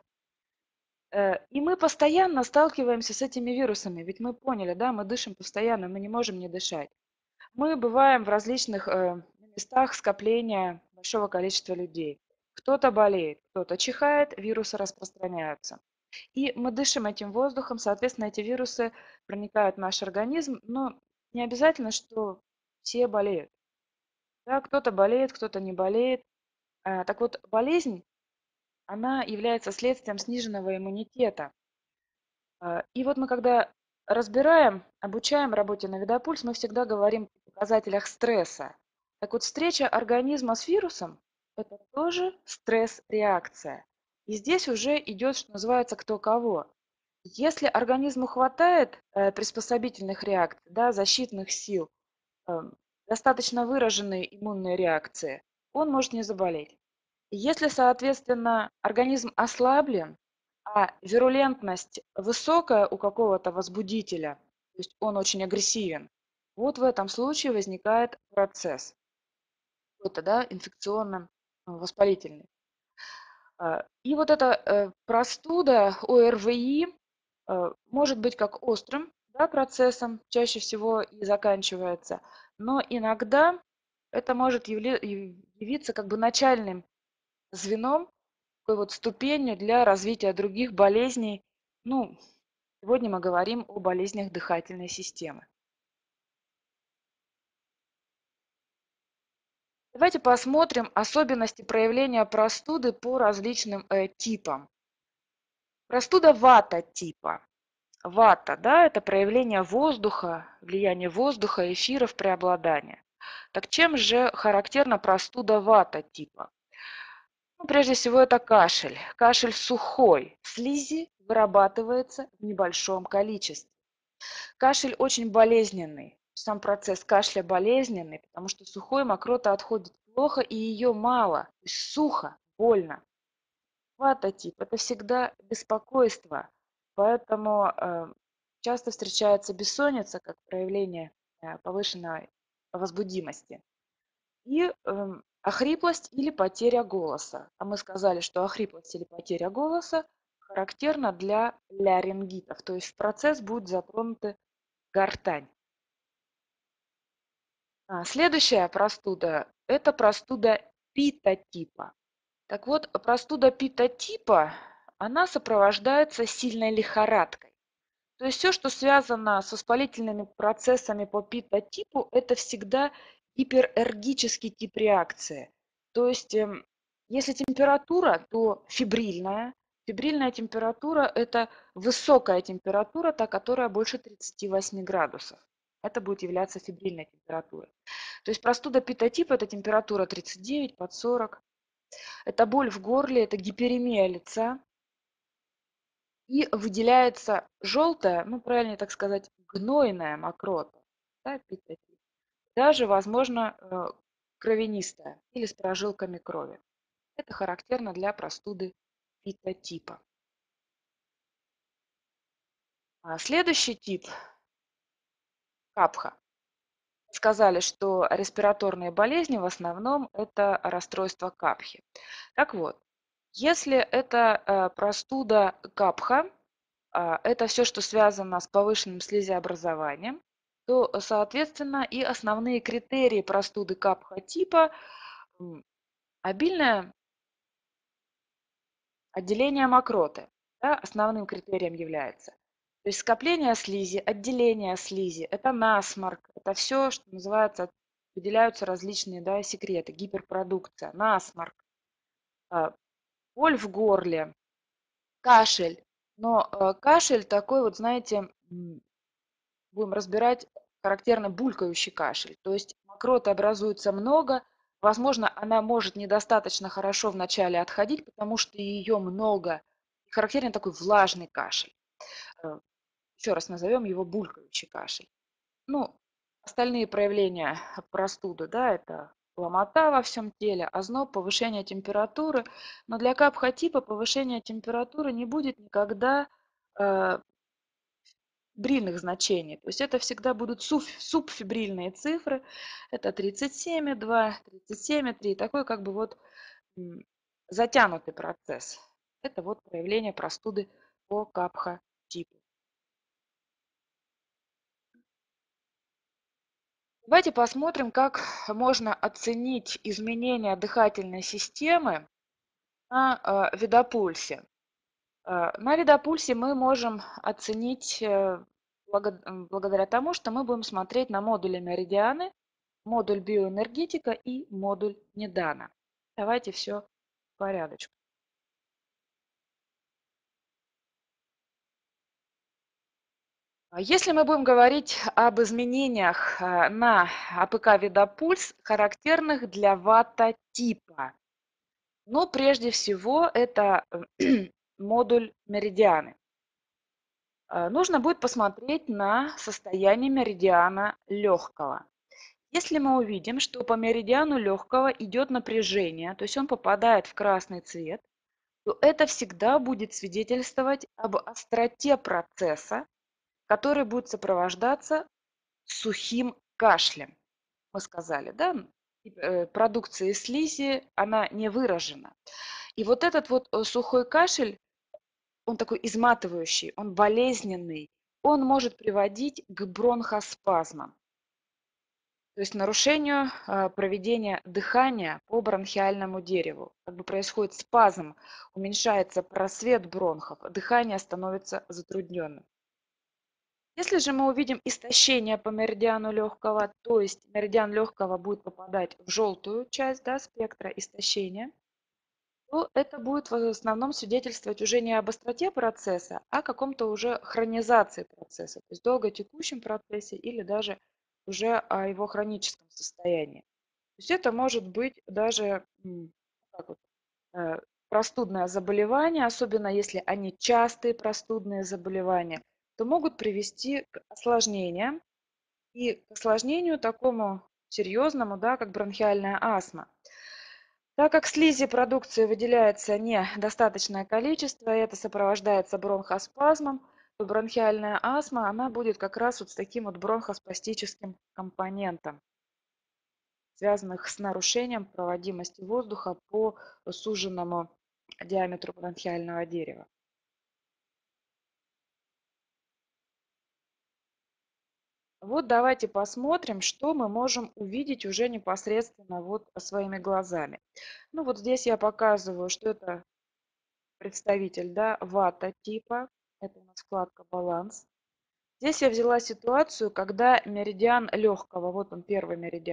И мы постоянно сталкиваемся с этими вирусами, ведь мы поняли, да, мы дышим постоянно, мы не можем не дышать. Мы бываем в различных местах скопления большого количества людей. Кто-то болеет, кто-то чихает, вирусы распространяются. И мы дышим этим воздухом, соответственно, эти вирусы проникают в наш организм, но не обязательно, что все болеют. Да, кто-то болеет, кто-то не болеет. Так вот, болезнь, она является следствием сниженного иммунитета. И вот мы когда разбираем, обучаем работе на видопульс, мы всегда говорим о показателях стресса. Так вот, встреча организма с вирусом– это тоже стресс-реакция. И здесь уже идет, что называется, кто кого. Если организму хватает приспособительных реакций, да, защитных сил, достаточно выраженные иммунные реакции, он может не заболеть. Если, соответственно, организм ослаблен, а вирулентность высокая у какого-то возбудителя, то есть он очень агрессивен, вот в этом случае возникает процесс какой-то, да, инфекционно-воспалительный. И вот эта простуда ОРВИ может быть как острым, да, процессом, чаще всего и заканчивается, но иногда это может явиться как бы начальным звеном, такой вот ступенью для развития других болезней. Ну, сегодня мы говорим о болезнях дыхательной системы. Давайте посмотрим особенности проявления простуды по различным типам. Простуда вата типа. Вата, да, это проявление воздуха, влияние воздуха, эфиров преобладания. Так чем же характерна простуда вата типа? Ну, прежде всего это кашель. Кашель сухой. Слизи вырабатывается в небольшом количестве. Кашель очень болезненный. Сам процесс кашля болезненный, потому что сухой мокрота отходит плохо и ее мало. То есть сухо, больно. Вата-тип– это всегда беспокойство, поэтому часто встречается бессонница как проявление повышенной возбудимости. И охриплость или потеря голоса. А мы сказали, что охриплость или потеря голоса характерна для ларингитов, то есть в процесс будет затронута гортань. Следующая простуда– это простуда пита-типа. Так вот, простуда пита-типа, она сопровождается сильной лихорадкой. То есть все, что связано с воспалительными процессами по пита-типу, это всегда гиперэргический тип реакции. То есть, если температура, то фибрильная. Фибрильная температура – это высокая температура, та, которая больше 38 градусов. Это будет являться фибрильной температурой. То есть простуда питотипа – это температура 39 под 40. Это боль в горле, это гиперемия лица. И выделяется желтая, ну правильнее так сказать, гнойная мокрота. Да, питотип. Даже, возможно, кровянистая или с прожилками крови. Это характерно для простуды питотипа. А следующий тип – капха. Сказали, что респираторные болезни в основном это расстройство капхи. Так вот, если это простуда капха, это все, что связано с повышенным слизеобразованием, то, соответственно, и основные критерии простуды капха типа обильное отделение мокроты, да, основным критерием является. То есть скопление слизи, отделение слизи, это насморк, это все, что называется, выделяются различные, да, секреты, гиперпродукция, насморк, а, боль в горле, кашель. Но кашель такой вот, знаете, будем разбирать характерно булькающий кашель. То есть мокроты образуется много, возможно, она может недостаточно хорошо вначале отходить, потому что ее много. Характерен такой влажный кашель. Э, Еще раз назовем его булькающий кашель. Ну, остальные проявления простуды, да, это ломота во всем теле, озноб, повышение температуры. Но для капхотипа повышение температуры не будет никогда брильных значений. То есть это всегда будут субфибрильные цифры. Это 37,2, 37,3. Такой как бы вот затянутый процесс. Это вот проявление простуды по капха-типу. Давайте посмотрим, как можно оценить изменения дыхательной системы на видопульсе. На видопульсе мы можем оценить благодаря тому, что мы будем смотреть на модули меридианы, модуль биоэнергетика и модуль Недана. Давайте все по порядочку. Если мы будем говорить об изменениях на АПК видопульс, характерных для вата-типа, но прежде всего это модуль меридианы. Нужно будет посмотреть на состояние меридиана легкого. Если мы увидим, что по меридиану легкого идет напряжение, то есть он попадает в красный цвет, то это всегда будет свидетельствовать об остроте процесса, который будет сопровождаться сухим кашлем. Мы сказали, да, продукция слизи, она не выражена. И вот этот вот сухой кашель, он такой изматывающий, он болезненный, он может приводить к бронхоспазмам. То есть нарушению проведения дыхания по бронхиальному дереву. Как бы происходит спазм, уменьшается просвет бронхов, дыхание становится затрудненным. Если же мы увидим истощение по меридиану легкого, то есть меридиан легкого будет попадать в желтую часть, да, спектра истощения, то это будет в основном свидетельствовать уже не об остроте процесса, а о каком-то уже хронизации процесса, то есть долготекущем процессе или даже уже о его хроническом состоянии. То есть это может быть даже как вот, э, простудное заболевание, особенно если они частые простудные заболевания, то могут привести к осложнениям и к осложнению такому серьезному, да, как бронхиальная астма. Так как слизи продукции выделяется недостаточное количество, и это сопровождается бронхоспазмом, то бронхиальная астма, она будет как раз вот с таким вот бронхоспастическим компонентом, связанных с нарушением проводимости воздуха по суженному диаметру бронхиального дерева. Вот давайте посмотрим, что мы можем увидеть уже непосредственно вот своими глазами. Ну вот здесь я показываю, что это представитель, да, вата типа. Это у нас вкладка «Баланс». Здесь я взяла ситуацию, когда меридиан легкого, вот он первый меридиан,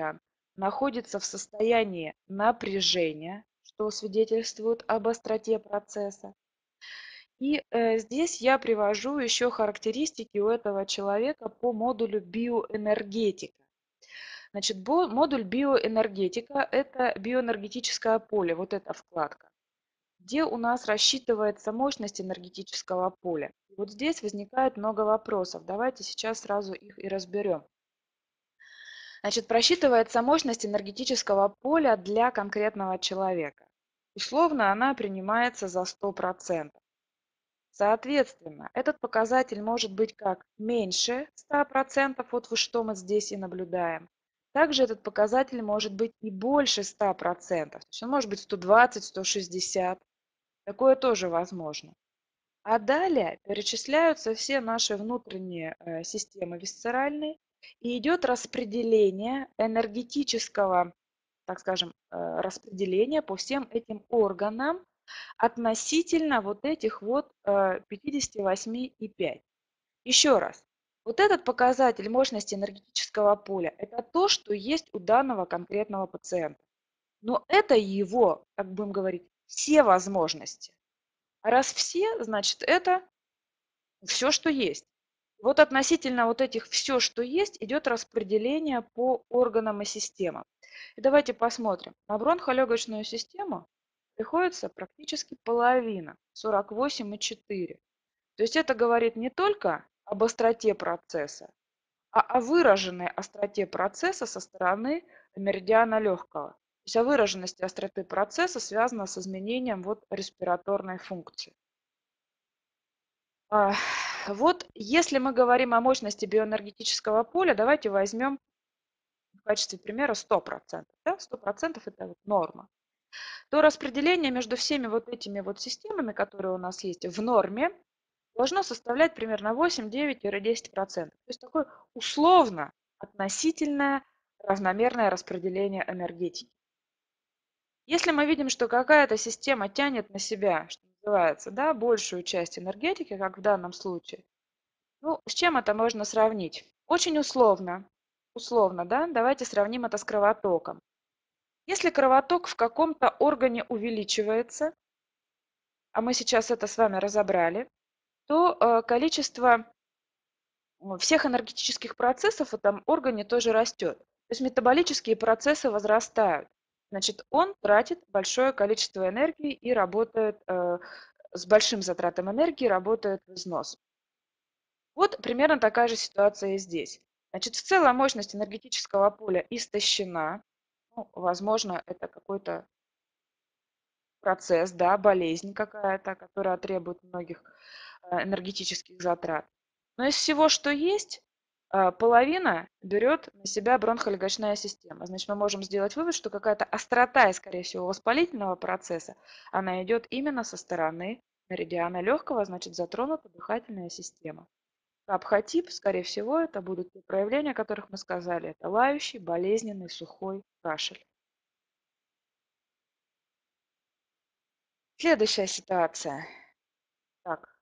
находится в состоянии напряжения, что свидетельствует об остроте процесса. И здесь я привожу еще характеристики у этого человека по модулю биоэнергетика. Значит, модуль биоэнергетика – это биоэнергетическое поле, вот эта вкладка, где у нас рассчитывается мощность энергетического поля. И вот здесь возникает много вопросов. Давайте сейчас сразу их и разберем. Значит, просчитывается мощность энергетического поля для конкретного человека. Условно она принимается за 100%. Соответственно, этот показатель может быть как меньше 100%, вот что мы здесь и наблюдаем. Также этот показатель может быть и больше 100%. То есть он может быть 120, 160. Такое тоже возможно. А далее перечисляются все наши внутренние системы висцеральные, и идет распределение энергетического, так скажем, распределения по всем этим органам относительно вот этих вот 58,5. Еще раз. Вот этот показатель мощности энергетического поля – это то, что есть у данного конкретного пациента. Но это его, как будем говорить, все возможности. А раз все, значит, это все, что есть. Вот относительно вот этих все, что есть, идет распределение по органам и системам. И давайте посмотрим. На бронхолегочную систему приходится практически половина, 48,4. То есть это говорит не только об остроте процесса, а о выраженной остроте процесса со стороны меридиана легкого. То есть о выраженности остроты процесса связана с изменением вот респираторной функции. Вот если мы говорим о мощности биоэнергетического поля, давайте возьмем в качестве примера 100%. Да? 100% это вот норма. То распределение между всеми вот этими вот системами, которые у нас есть в норме, должно составлять примерно 8-9-10%. То есть такое условно относительное равномерное распределение энергетики. Если мы видим, что какая-то система тянет на себя, что называется, да, большую часть энергетики, как в данном случае, ну, с чем это можно сравнить? Очень условно. Условно, да? Давайте сравним это с кровотоком. Если кровоток в каком-то органе увеличивается, а мы сейчас это с вами разобрали, то количество всех энергетических процессов в этом органе тоже растет. То есть метаболические процессы возрастают. Значит, он тратит большое количество энергии и работает с большим затратом энергии, работает в износ. Вот примерно такая же ситуация и здесь. Значит, в целом мощность энергетического поля истощена. Ну, возможно, это какой-то процесс, да, болезнь какая-то, которая требует многих энергетических затрат. Но из всего, что есть, половина берет на себя бронхолегочная система. Значит, мы можем сделать вывод, что какая-то острота и, скорее всего, воспалительного процесса, она идет именно со стороны меридиана легкого, значит, затронута дыхательная система. Капхотип, скорее всего, это будут те проявления, о которых мы сказали. Это лающий, болезненный, сухой кашель. Следующая ситуация. Так,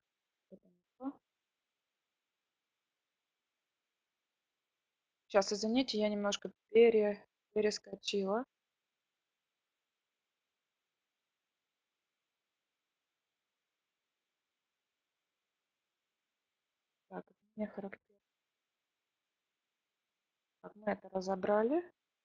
сейчас, извините, я немножко перескочила. Так, мне характерно. Так, мы это разобрали.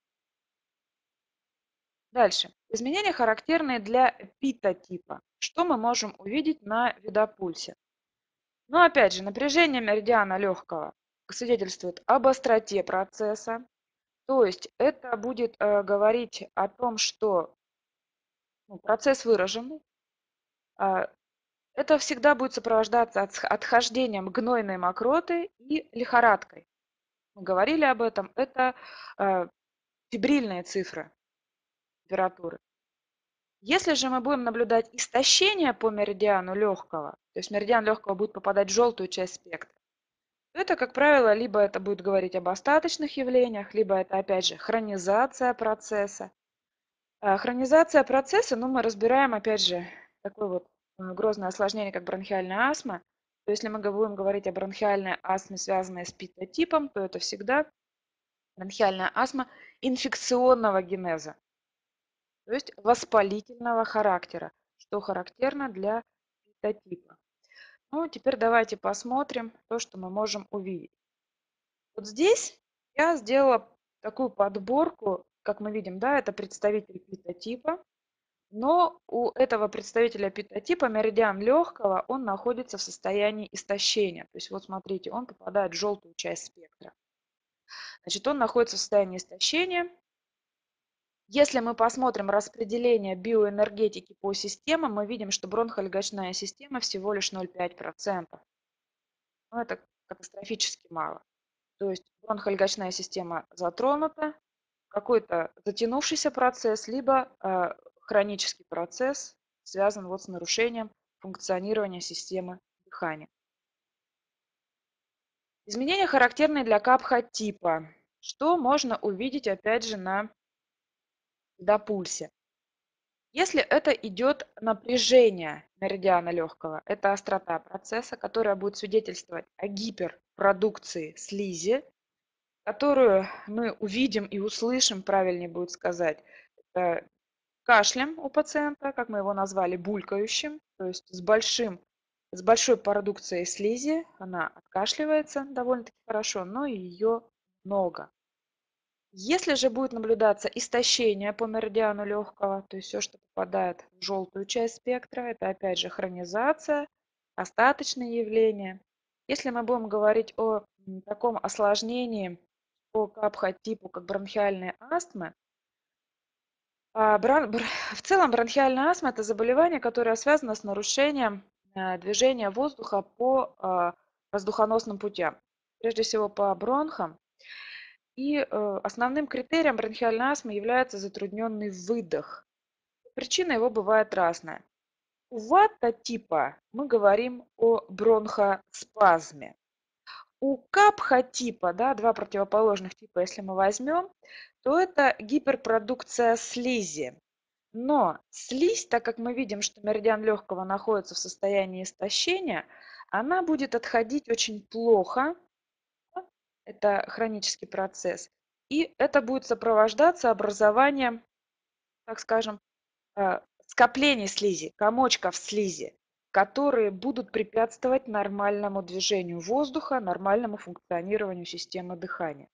Дальше. Изменения характерные для питотипа. Что мы можем увидеть на видопульсе? Ну, опять же, напряжение меридиана легкого свидетельствует об остроте процесса. То есть это будет говорить о том, что процесс выраженный. Это всегда будет сопровождаться отхождением гнойной мокроты и лихорадкой. Мы говорили об этом. Это фибрильные цифры температуры. Если же мы будем наблюдать истощение по меридиану легкого, то есть меридиан легкого будет попадать в желтую часть спектра, то это, как правило, либо это будет говорить об остаточных явлениях, либо это, опять же, хронизация процесса. Хронизация процесса, ну, мы разбираем, опять же, такое вот грозное осложнение, как бронхиальная астма. То есть, если мы будем говорить о бронхиальной астме, связанной с питотипом, то это всегда Бронхиальная астма инфекционного генеза, то есть воспалительного характера, что характерно для пневмотипа. Ну, теперь давайте посмотрим то, что мы можем увидеть. Вот здесь я сделала такую подборку, как мы видим, да, это представитель пневмотипа, но у этого представителя пневмотипа меридиан легкого, он находится в состоянии истощения. То есть вот смотрите, он попадает в желтую часть спектра. Значит, он находится в состоянии истощения. Если мы посмотрим распределение биоэнергетики по системам, мы видим, что бронхолегочная система всего лишь 0,5%. Но это катастрофически мало. То есть бронхолегочная система затронута, какой-то затянувшийся процесс, либо хронический процесс связан вот с нарушением функционирования системы дыхания. Изменения характерны для капха-типа, что можно увидеть опять же на пульсе. Если это идет напряжение меридиана легкого, это острота процесса, которая будет свидетельствовать о гиперпродукции слизи, которую мы увидим и услышим, правильнее будет сказать, это кашлем у пациента, как мы его назвали, булькающим, то есть с большой продукцией слизи, она откашливается довольно-таки хорошо, но ее много. Если же будет наблюдаться истощение по меридиану легкого, то есть все, что попадает в желтую часть спектра, это опять же хронизация, остаточные явления. Если мы будем говорить о таком осложнении по капха-типу, как бронхиальные астмы, в целом бронхиальная астма – это заболевание, которое связано с нарушением движения воздуха по воздухоносным путям. Прежде всего по бронхам. И основным критерием бронхиальной астмы является затрудненный выдох. Причина его бывает разная. У ватта-типа мы говорим о бронхоспазме. У капха-типа, да, два противоположных типа, если мы возьмем, то это гиперпродукция слизи. Но слизь, так как мы видим, что меридиан легкого находится в состоянии истощения, она будет отходить очень плохо. Это хронический процесс. И это будет сопровождаться образованием, так скажем, скоплений слизи, комочков слизи, которые будут препятствовать нормальному движению воздуха, нормальному функционированию системы дыхания.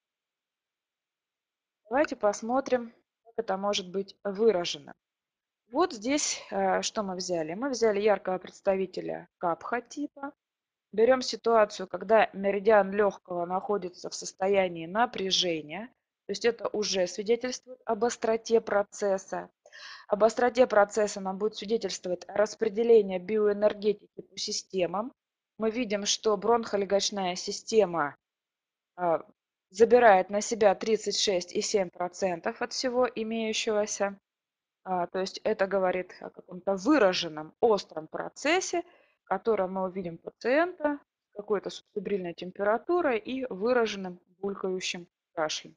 Давайте посмотрим, как это может быть выражено. Вот здесь что мы взяли? Мы взяли яркого представителя капха-типа. Берем ситуацию, когда меридиан легкого находится в состоянии напряжения, то есть это уже свидетельствует об остроте процесса. Об остроте процесса нам будет свидетельствовать распределение биоэнергетики по системам. Мы видим, что бронхолегочная система забирает на себя 36,7% от всего имеющегося. То есть это говорит о каком-то выраженном остром процессе, в котором мы увидим пациента с какой-то субфебрильной температурой и выраженным булькающим кашлем.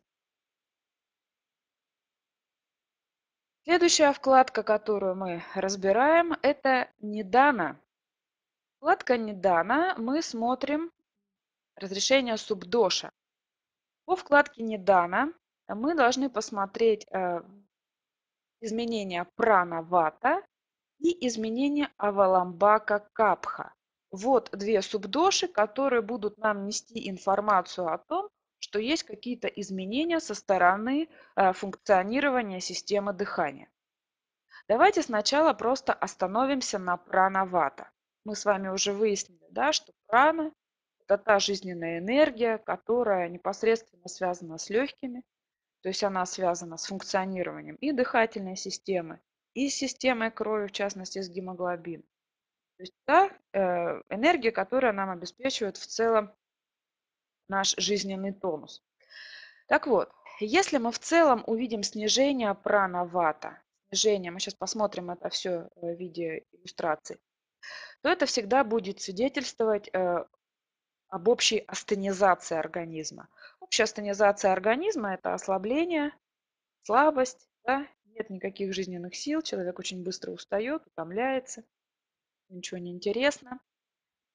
Следующая вкладка, которую мы разбираем, это Нидана. Вкладка Нидана, мы смотрим разрешение субдоша. По вкладке Нидана мы должны посмотреть изменения прана-вата и изменение Аваламбака Капха. Вот две субдоши, которые будут нам нести информацию о том, что есть какие-то изменения со стороны функционирования системы дыхания. Давайте сначала просто остановимся на пранавата. Мы с вами уже выяснили, да, что прана – это та жизненная энергия, которая непосредственно связана с легкими, то есть она связана с функционированием и дыхательной системы, и с системой крови, в частности с гемоглобином. То есть та энергия, которая нам обеспечивает в целом наш жизненный тонус. Так вот, если мы в целом увидим снижение пранавата, снижение, мы сейчас посмотрим это все в виде иллюстраций, то это всегда будет свидетельствовать об общей астенизации организма. Общая астенизация организма – это ослабление, слабость, да, нет никаких жизненных сил, человек очень быстро устает, утомляется, ничего не интересно.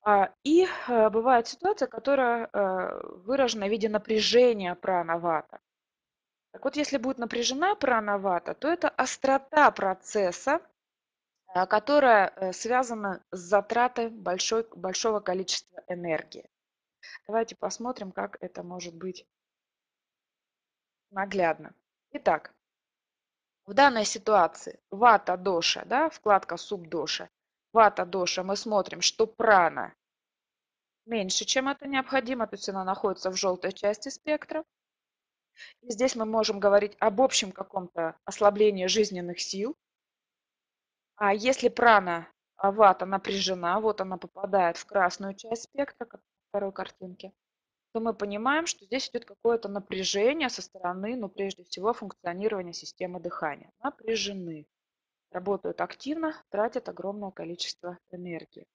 Бывает ситуация, которая выражена в виде напряжения прана-вата. Так вот, если будет напряжена прана-вата, то это острота процесса, которая связана с затратой большого количества энергии. Давайте посмотрим, как это может быть наглядно. Итак, в данной ситуации вата-доша, да, вкладка субдоша, вата-доша, мы смотрим, что прана меньше, чем это необходимо, то есть она находится в желтой части спектра. И здесь мы можем говорить об общем каком-то ослаблении жизненных сил. А если прана вата напряжена, вот она попадает в красную часть спектра, как во второй картинке, то мы понимаем, что здесь идет какое-то напряжение со стороны, ну, прежде всего, функционирования системы дыхания. Напряжены, работают активно, тратят огромное количество энергии.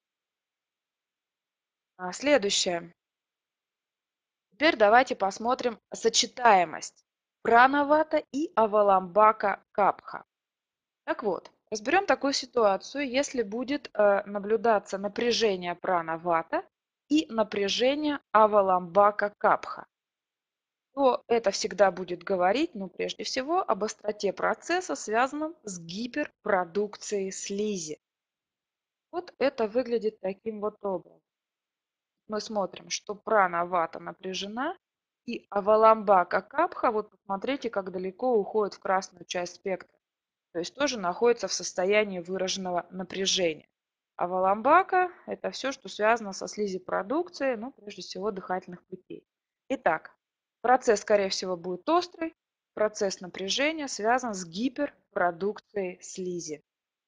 Следующее. Теперь давайте посмотрим сочетаемость пранавата и аваламбака капха. Так вот, разберем такую ситуацию, если будет наблюдаться напряжение пранавата и напряжение аваламбака капха, то это всегда будет говорить, ну, прежде всего, об остроте процесса, связанном с гиперпродукцией слизи. Вот это выглядит таким вот образом. Мы смотрим, что прана-вата напряжена, и аваламбака капха, вот посмотрите, как далеко уходит в красную часть спектра. То есть тоже находится в состоянии выраженного напряжения. Аваламбака – это все, что связано со слизепродукцией, ну, прежде всего, дыхательных путей. Итак, процесс, скорее всего, будет острый. Процесс напряжения связан с гиперпродукцией слизи.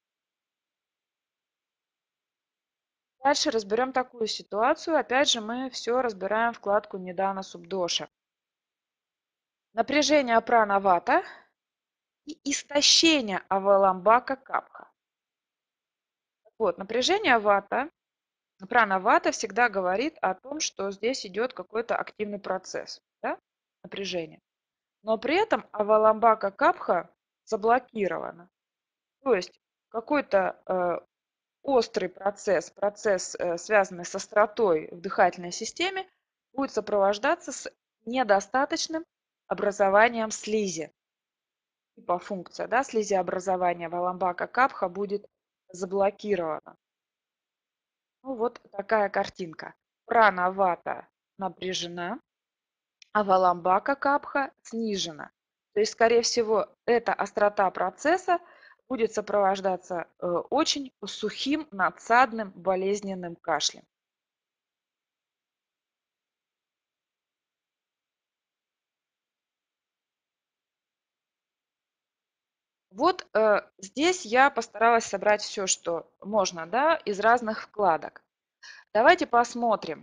Дальше разберем такую ситуацию. Опять же, мы все разбираем вкладку Нидана Субдоша. Напряжение пранавата и истощение аваламбака капха. Вот, напряжение вата, пранавата всегда говорит о том, что здесь идет какой-то активный процесс, да, напряжение. Но при этом аваламбака капха заблокирована. То есть какой-то острый процесс, связанный с остротой в дыхательной системе, будет сопровождаться с недостаточным образованием слизи. Типа функция, да, слизеобразования валамбака капха будет заблокирована. Ну, вот такая картинка. Прана-вата напряжена, а валамбака капха снижена. То есть, скорее всего, эта острота процесса будет сопровождаться очень сухим, надсадным, болезненным кашлем. Вот здесь я постаралась собрать все, что можно, да, из разных вкладок. Давайте посмотрим.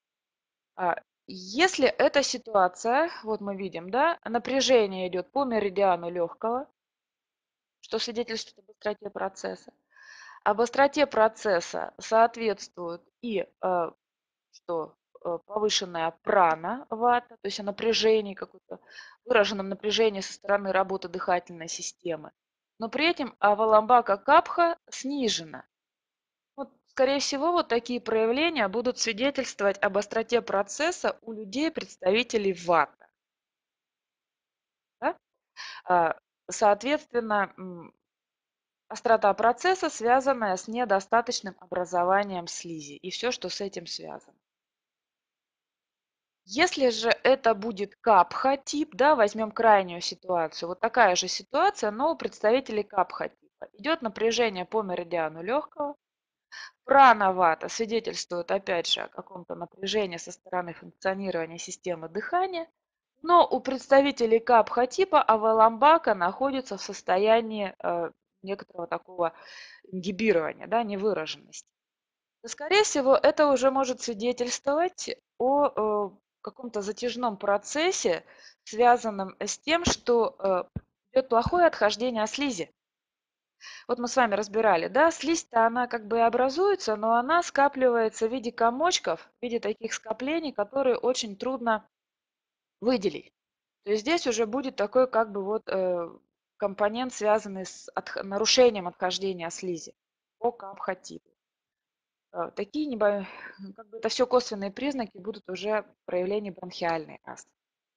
Если эта ситуация, вот мы видим, да, напряжение идет по меридиану легкого, что свидетельствует об остроте процесса. Об остроте процесса соответствует и что повышенная прана вата, то есть о напряжении, каком-то выраженном напряжении со стороны работы дыхательной системы. Но при этом аваламбака капха снижена. Вот, скорее всего, вот такие проявления будут свидетельствовать об остроте процесса у людей, представителей вата. Да? Соответственно, острота процесса, связанная с недостаточным образованием слизи и все, что с этим связано. Если же это будет капха-тип, да, возьмем крайнюю ситуацию, вот такая же ситуация, но у представителей капха-типа. Идет напряжение по меридиану легкого. Прана-вата свидетельствует опять же о каком-то напряжении со стороны функционирования системы дыхания. Но у представителей капха-типа аваламбака находится в состоянии некоторого такого ингибирования, да, невыраженности. Скорее всего, это уже может свидетельствовать о каком-то затяжном процессе, связанном с тем, что идет плохое отхождение слизи. Вот мы с вами разбирали, да, слизь-то она как бы и образуется, но она скапливается в виде комочков, в виде таких скоплений, которые очень трудно выделить. То есть здесь уже будет такой как бы вот компонент, связанный с нарушением отхождения слизи по капхотипу. Такие как бы это все косвенные признаки будут уже проявления бронхиальной астмы.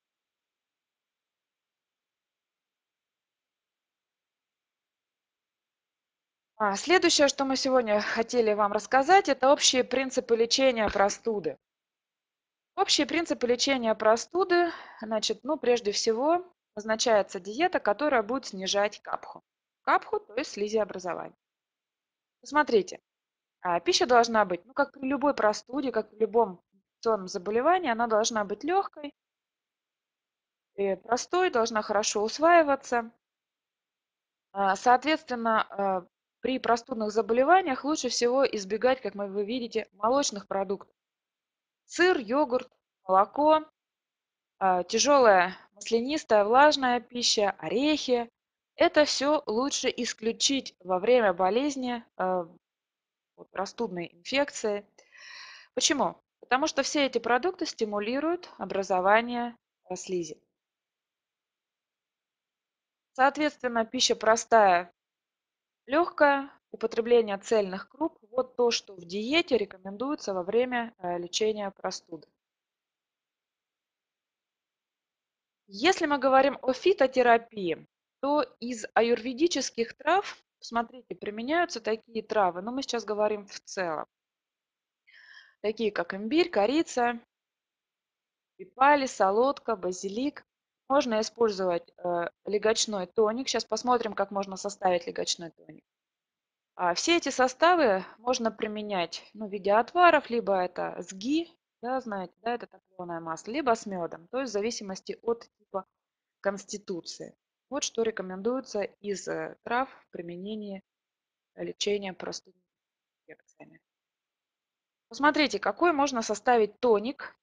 Следующее, что мы сегодня хотели вам рассказать, это общие принципы лечения простуды. Общие принципы лечения простуды, значит, ну, прежде всего, назначается диета, которая будет снижать капху. Капху, то есть слизеобразование. Посмотрите, пища должна быть, ну, как при любой простуде, как при любом инфекционном заболевании, она должна быть легкой и простой, должна хорошо усваиваться. Соответственно, при простудных заболеваниях лучше всего избегать, как вы видите, молочных продуктов. Сыр, йогурт, молоко, тяжелая маслянистая, влажная пища, орехи. Это все лучше исключить во время болезни, простудной инфекции. Почему? Потому что все эти продукты стимулируют образование слизи. Соответственно, пища простая, легкое употребление цельных круп – вот то, что в диете рекомендуется во время лечения простуды. Если мы говорим о фитотерапии, то из аюрведических трав, смотрите, применяются такие травы, но мы сейчас говорим в целом, такие как имбирь, корица, пипали, солодка, базилик. Можно использовать легочной тоник. Сейчас посмотрим, как можно составить легочной тоник. Все эти составы можно применять в виде отваров, либо это сги, да, знаете, да, это топленое масло, либо с медом, то есть в зависимости от типа конституции. Вот что рекомендуется из трав в применении лечения простудными инфекциями. Посмотрите, какой можно составить тоник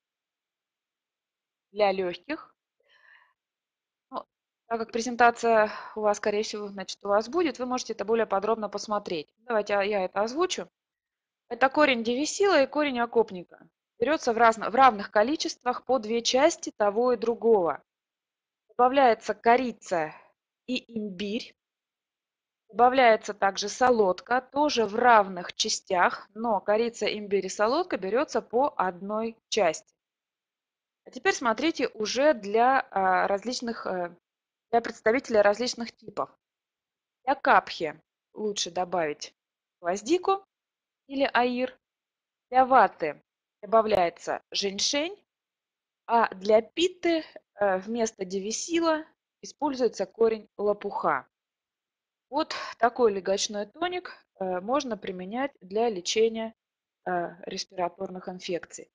для легких. Ну, так как презентация у вас, скорее всего, значит, у вас будет, вы можете это более подробно посмотреть. Давайте я это озвучу. Это корень девисила и корень окопника. Берется в равных количествах по две части того и другого. Добавляется корица и имбирь. Добавляется также солодка, тоже в равных частях, но корица, имбирь и солодка берется по одной части. А теперь смотрите уже для представителей различных типов. Для капхи лучше добавить гвоздику или аир. Для ваты добавляется женьшень, а для питты вместо девисила используется корень лопуха. Вот такой легочной тоник можно применять для лечения респираторных инфекций.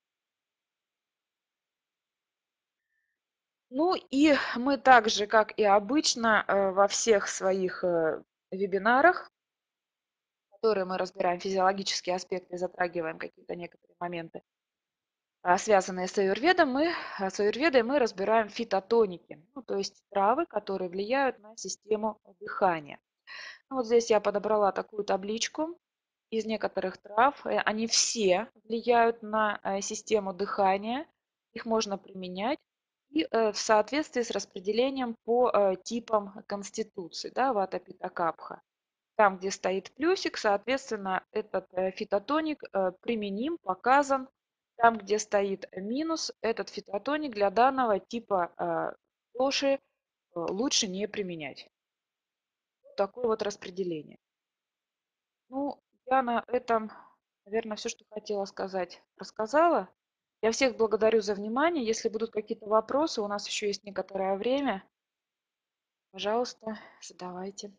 Ну и мы также, как и обычно, во всех своих вебинарах, которые мы разбираем физиологические аспекты, затрагиваем какие-то некоторые моменты, связанные с аюрведой, мы разбираем фитотоники, ну, то есть травы, которые влияют на систему дыхания. Ну, вот здесь я подобрала такую табличку из некоторых трав. Они все влияют на систему дыхания, их можно применять и в соответствии с распределением по типам конституции, да, вата, пита, капха. Там, где стоит плюсик, соответственно, этот фитотоник применим, показан. Там, где стоит минус, этот фитотоник для данного типа доши лучше не применять. Вот такое вот распределение. Ну, я на этом, наверное, все, что хотела сказать, рассказала. Я всех благодарю за внимание. Если будут какие-то вопросы, у нас еще есть некоторое время. Пожалуйста, задавайте.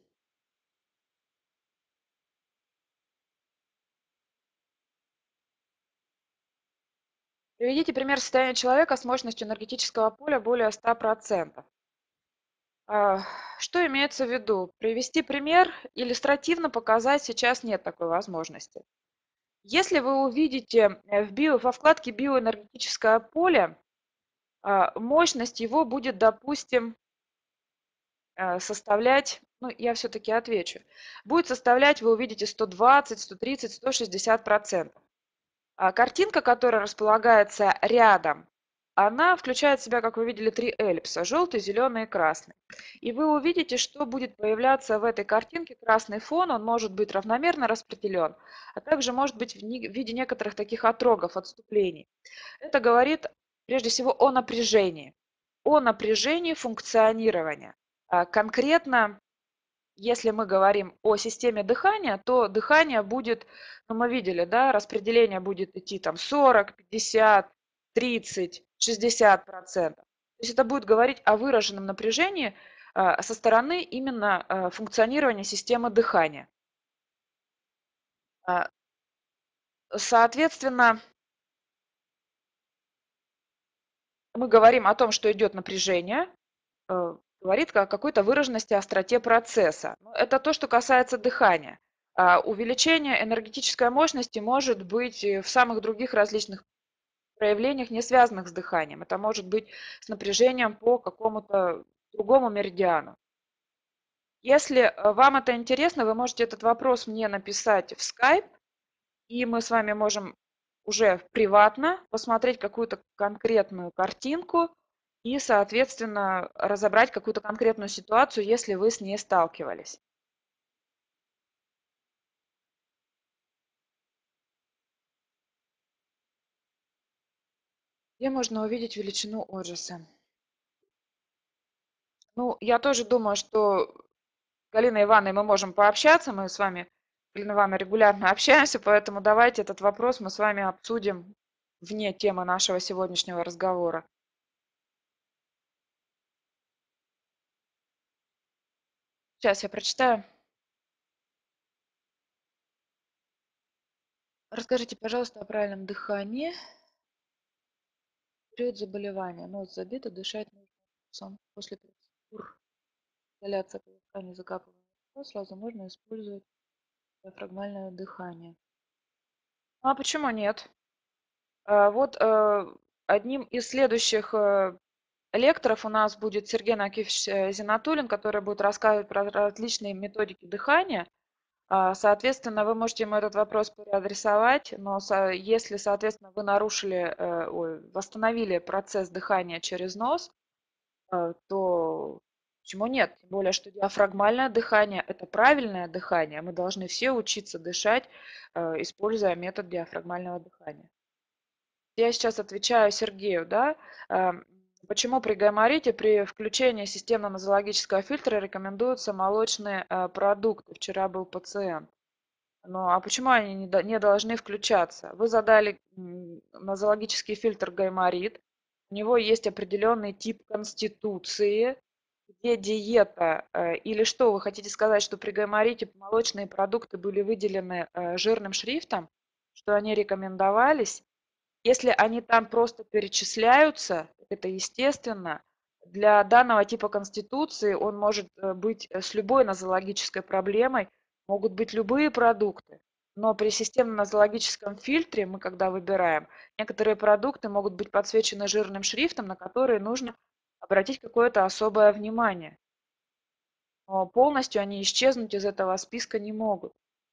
Приведите пример состояния человека с мощностью энергетического поля более 100%. Что имеется в виду? Привести пример, иллюстративно показать сейчас нет такой возможности. Если вы увидите во вкладке «Биоэнергетическое поле», мощность его будет, допустим, составлять, ну, я все-таки отвечу, будет составлять, вы увидите, 120, 130, 160%. Картинка, которая располагается рядом, она включает в себя, как вы видели, 3 эллипса: желтый, зеленый и красный. И вы увидите, что будет появляться в этой картинке. Красный фон, он может быть равномерно распределен, а также может быть в виде некоторых таких отрогов, отступлений. Это говорит прежде всего о напряжении функционирования. Конкретно, если мы говорим о системе дыхания, то дыхание будет, ну, мы видели, да, распределение будет идти там 40, 50, 30, 60%. То есть это будет говорить о выраженном напряжении со стороны именно функционирования системы дыхания. А, Соответственно, мы говорим о том, что идет напряжение, говорит о какой-то выраженности, остроте процесса. Ну, это то, что касается дыхания. Увеличение энергетической мощности может быть в самых других различных проявлениях, не связанных с дыханием. Это может быть с напряжением по какому-то другому меридиану. Если вам это интересно, вы можете этот вопрос мне написать в Skype, и мы с вами можем уже приватно посмотреть какую-то конкретную картинку и, соответственно, разобрать какую-то конкретную ситуацию, если вы с ней сталкивались. Где можно увидеть величину Оджеса? Ну, я тоже думаю, что с Галиной Ивановной мы можем пообщаться. Мы с вами, Галина Ивановна, регулярно общаемся, поэтому давайте этот вопрос мы с вами обсудим вне темы нашего сегодняшнего разговора. Сейчас я прочитаю. Расскажите, пожалуйста, о правильном дыхании в период заболевания. Нос забит, и дышать нужно носом. После процедур изоляция ткани закапывания сразу можно использовать диафрагмальное дыхание. А почему нет? Вот одним из следующих лекторов у нас будет Сергей Накифович Зинатуллин, который будет рассказывать про различные методики дыхания. Соответственно, вы можете ему этот вопрос переадресовать, но если, соответственно, вы восстановили процесс дыхания через нос, то почему нет? Тем более, что диафрагмальное дыхание– это правильное дыхание. Мы должны все учиться дышать, используя метод диафрагмального дыхания. Я сейчас отвечаю Сергею, да. Почему при гайморите при включении системно-нозологического фильтра рекомендуются молочные продукты? Вчера был пациент. Ну, а почему они не должны включаться? Вы задали нозологический фильтр гайморит. У него есть определенный тип конституции, где диета или что? Вы хотите сказать, что при гайморите молочные продукты были выделены жирным шрифтом, что они рекомендовались? Если они там просто перечисляются, это естественно. Для данного типа конституции он может быть с любой нозологической проблемой, могут быть любые продукты. Но при системно-нозологическом фильтре мы, когда выбираем, некоторые продукты могут быть подсвечены жирным шрифтом, на которые нужно обратить какое-то особое внимание. Но полностью они исчезнуть из этого списка не могут.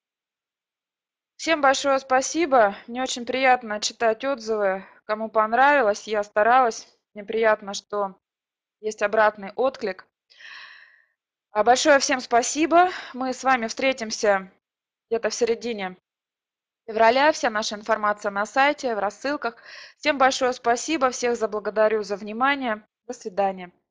Всем большое спасибо. Мне очень приятно читать отзывы. Кому понравилось, я старалась. Мне приятно, что есть обратный отклик. Большое всем спасибо. Мы с вами встретимся где-то в середине февраля. Вся наша информация на сайте, в рассылках. Всем большое спасибо. Всех заблагодарю за внимание. До свидания.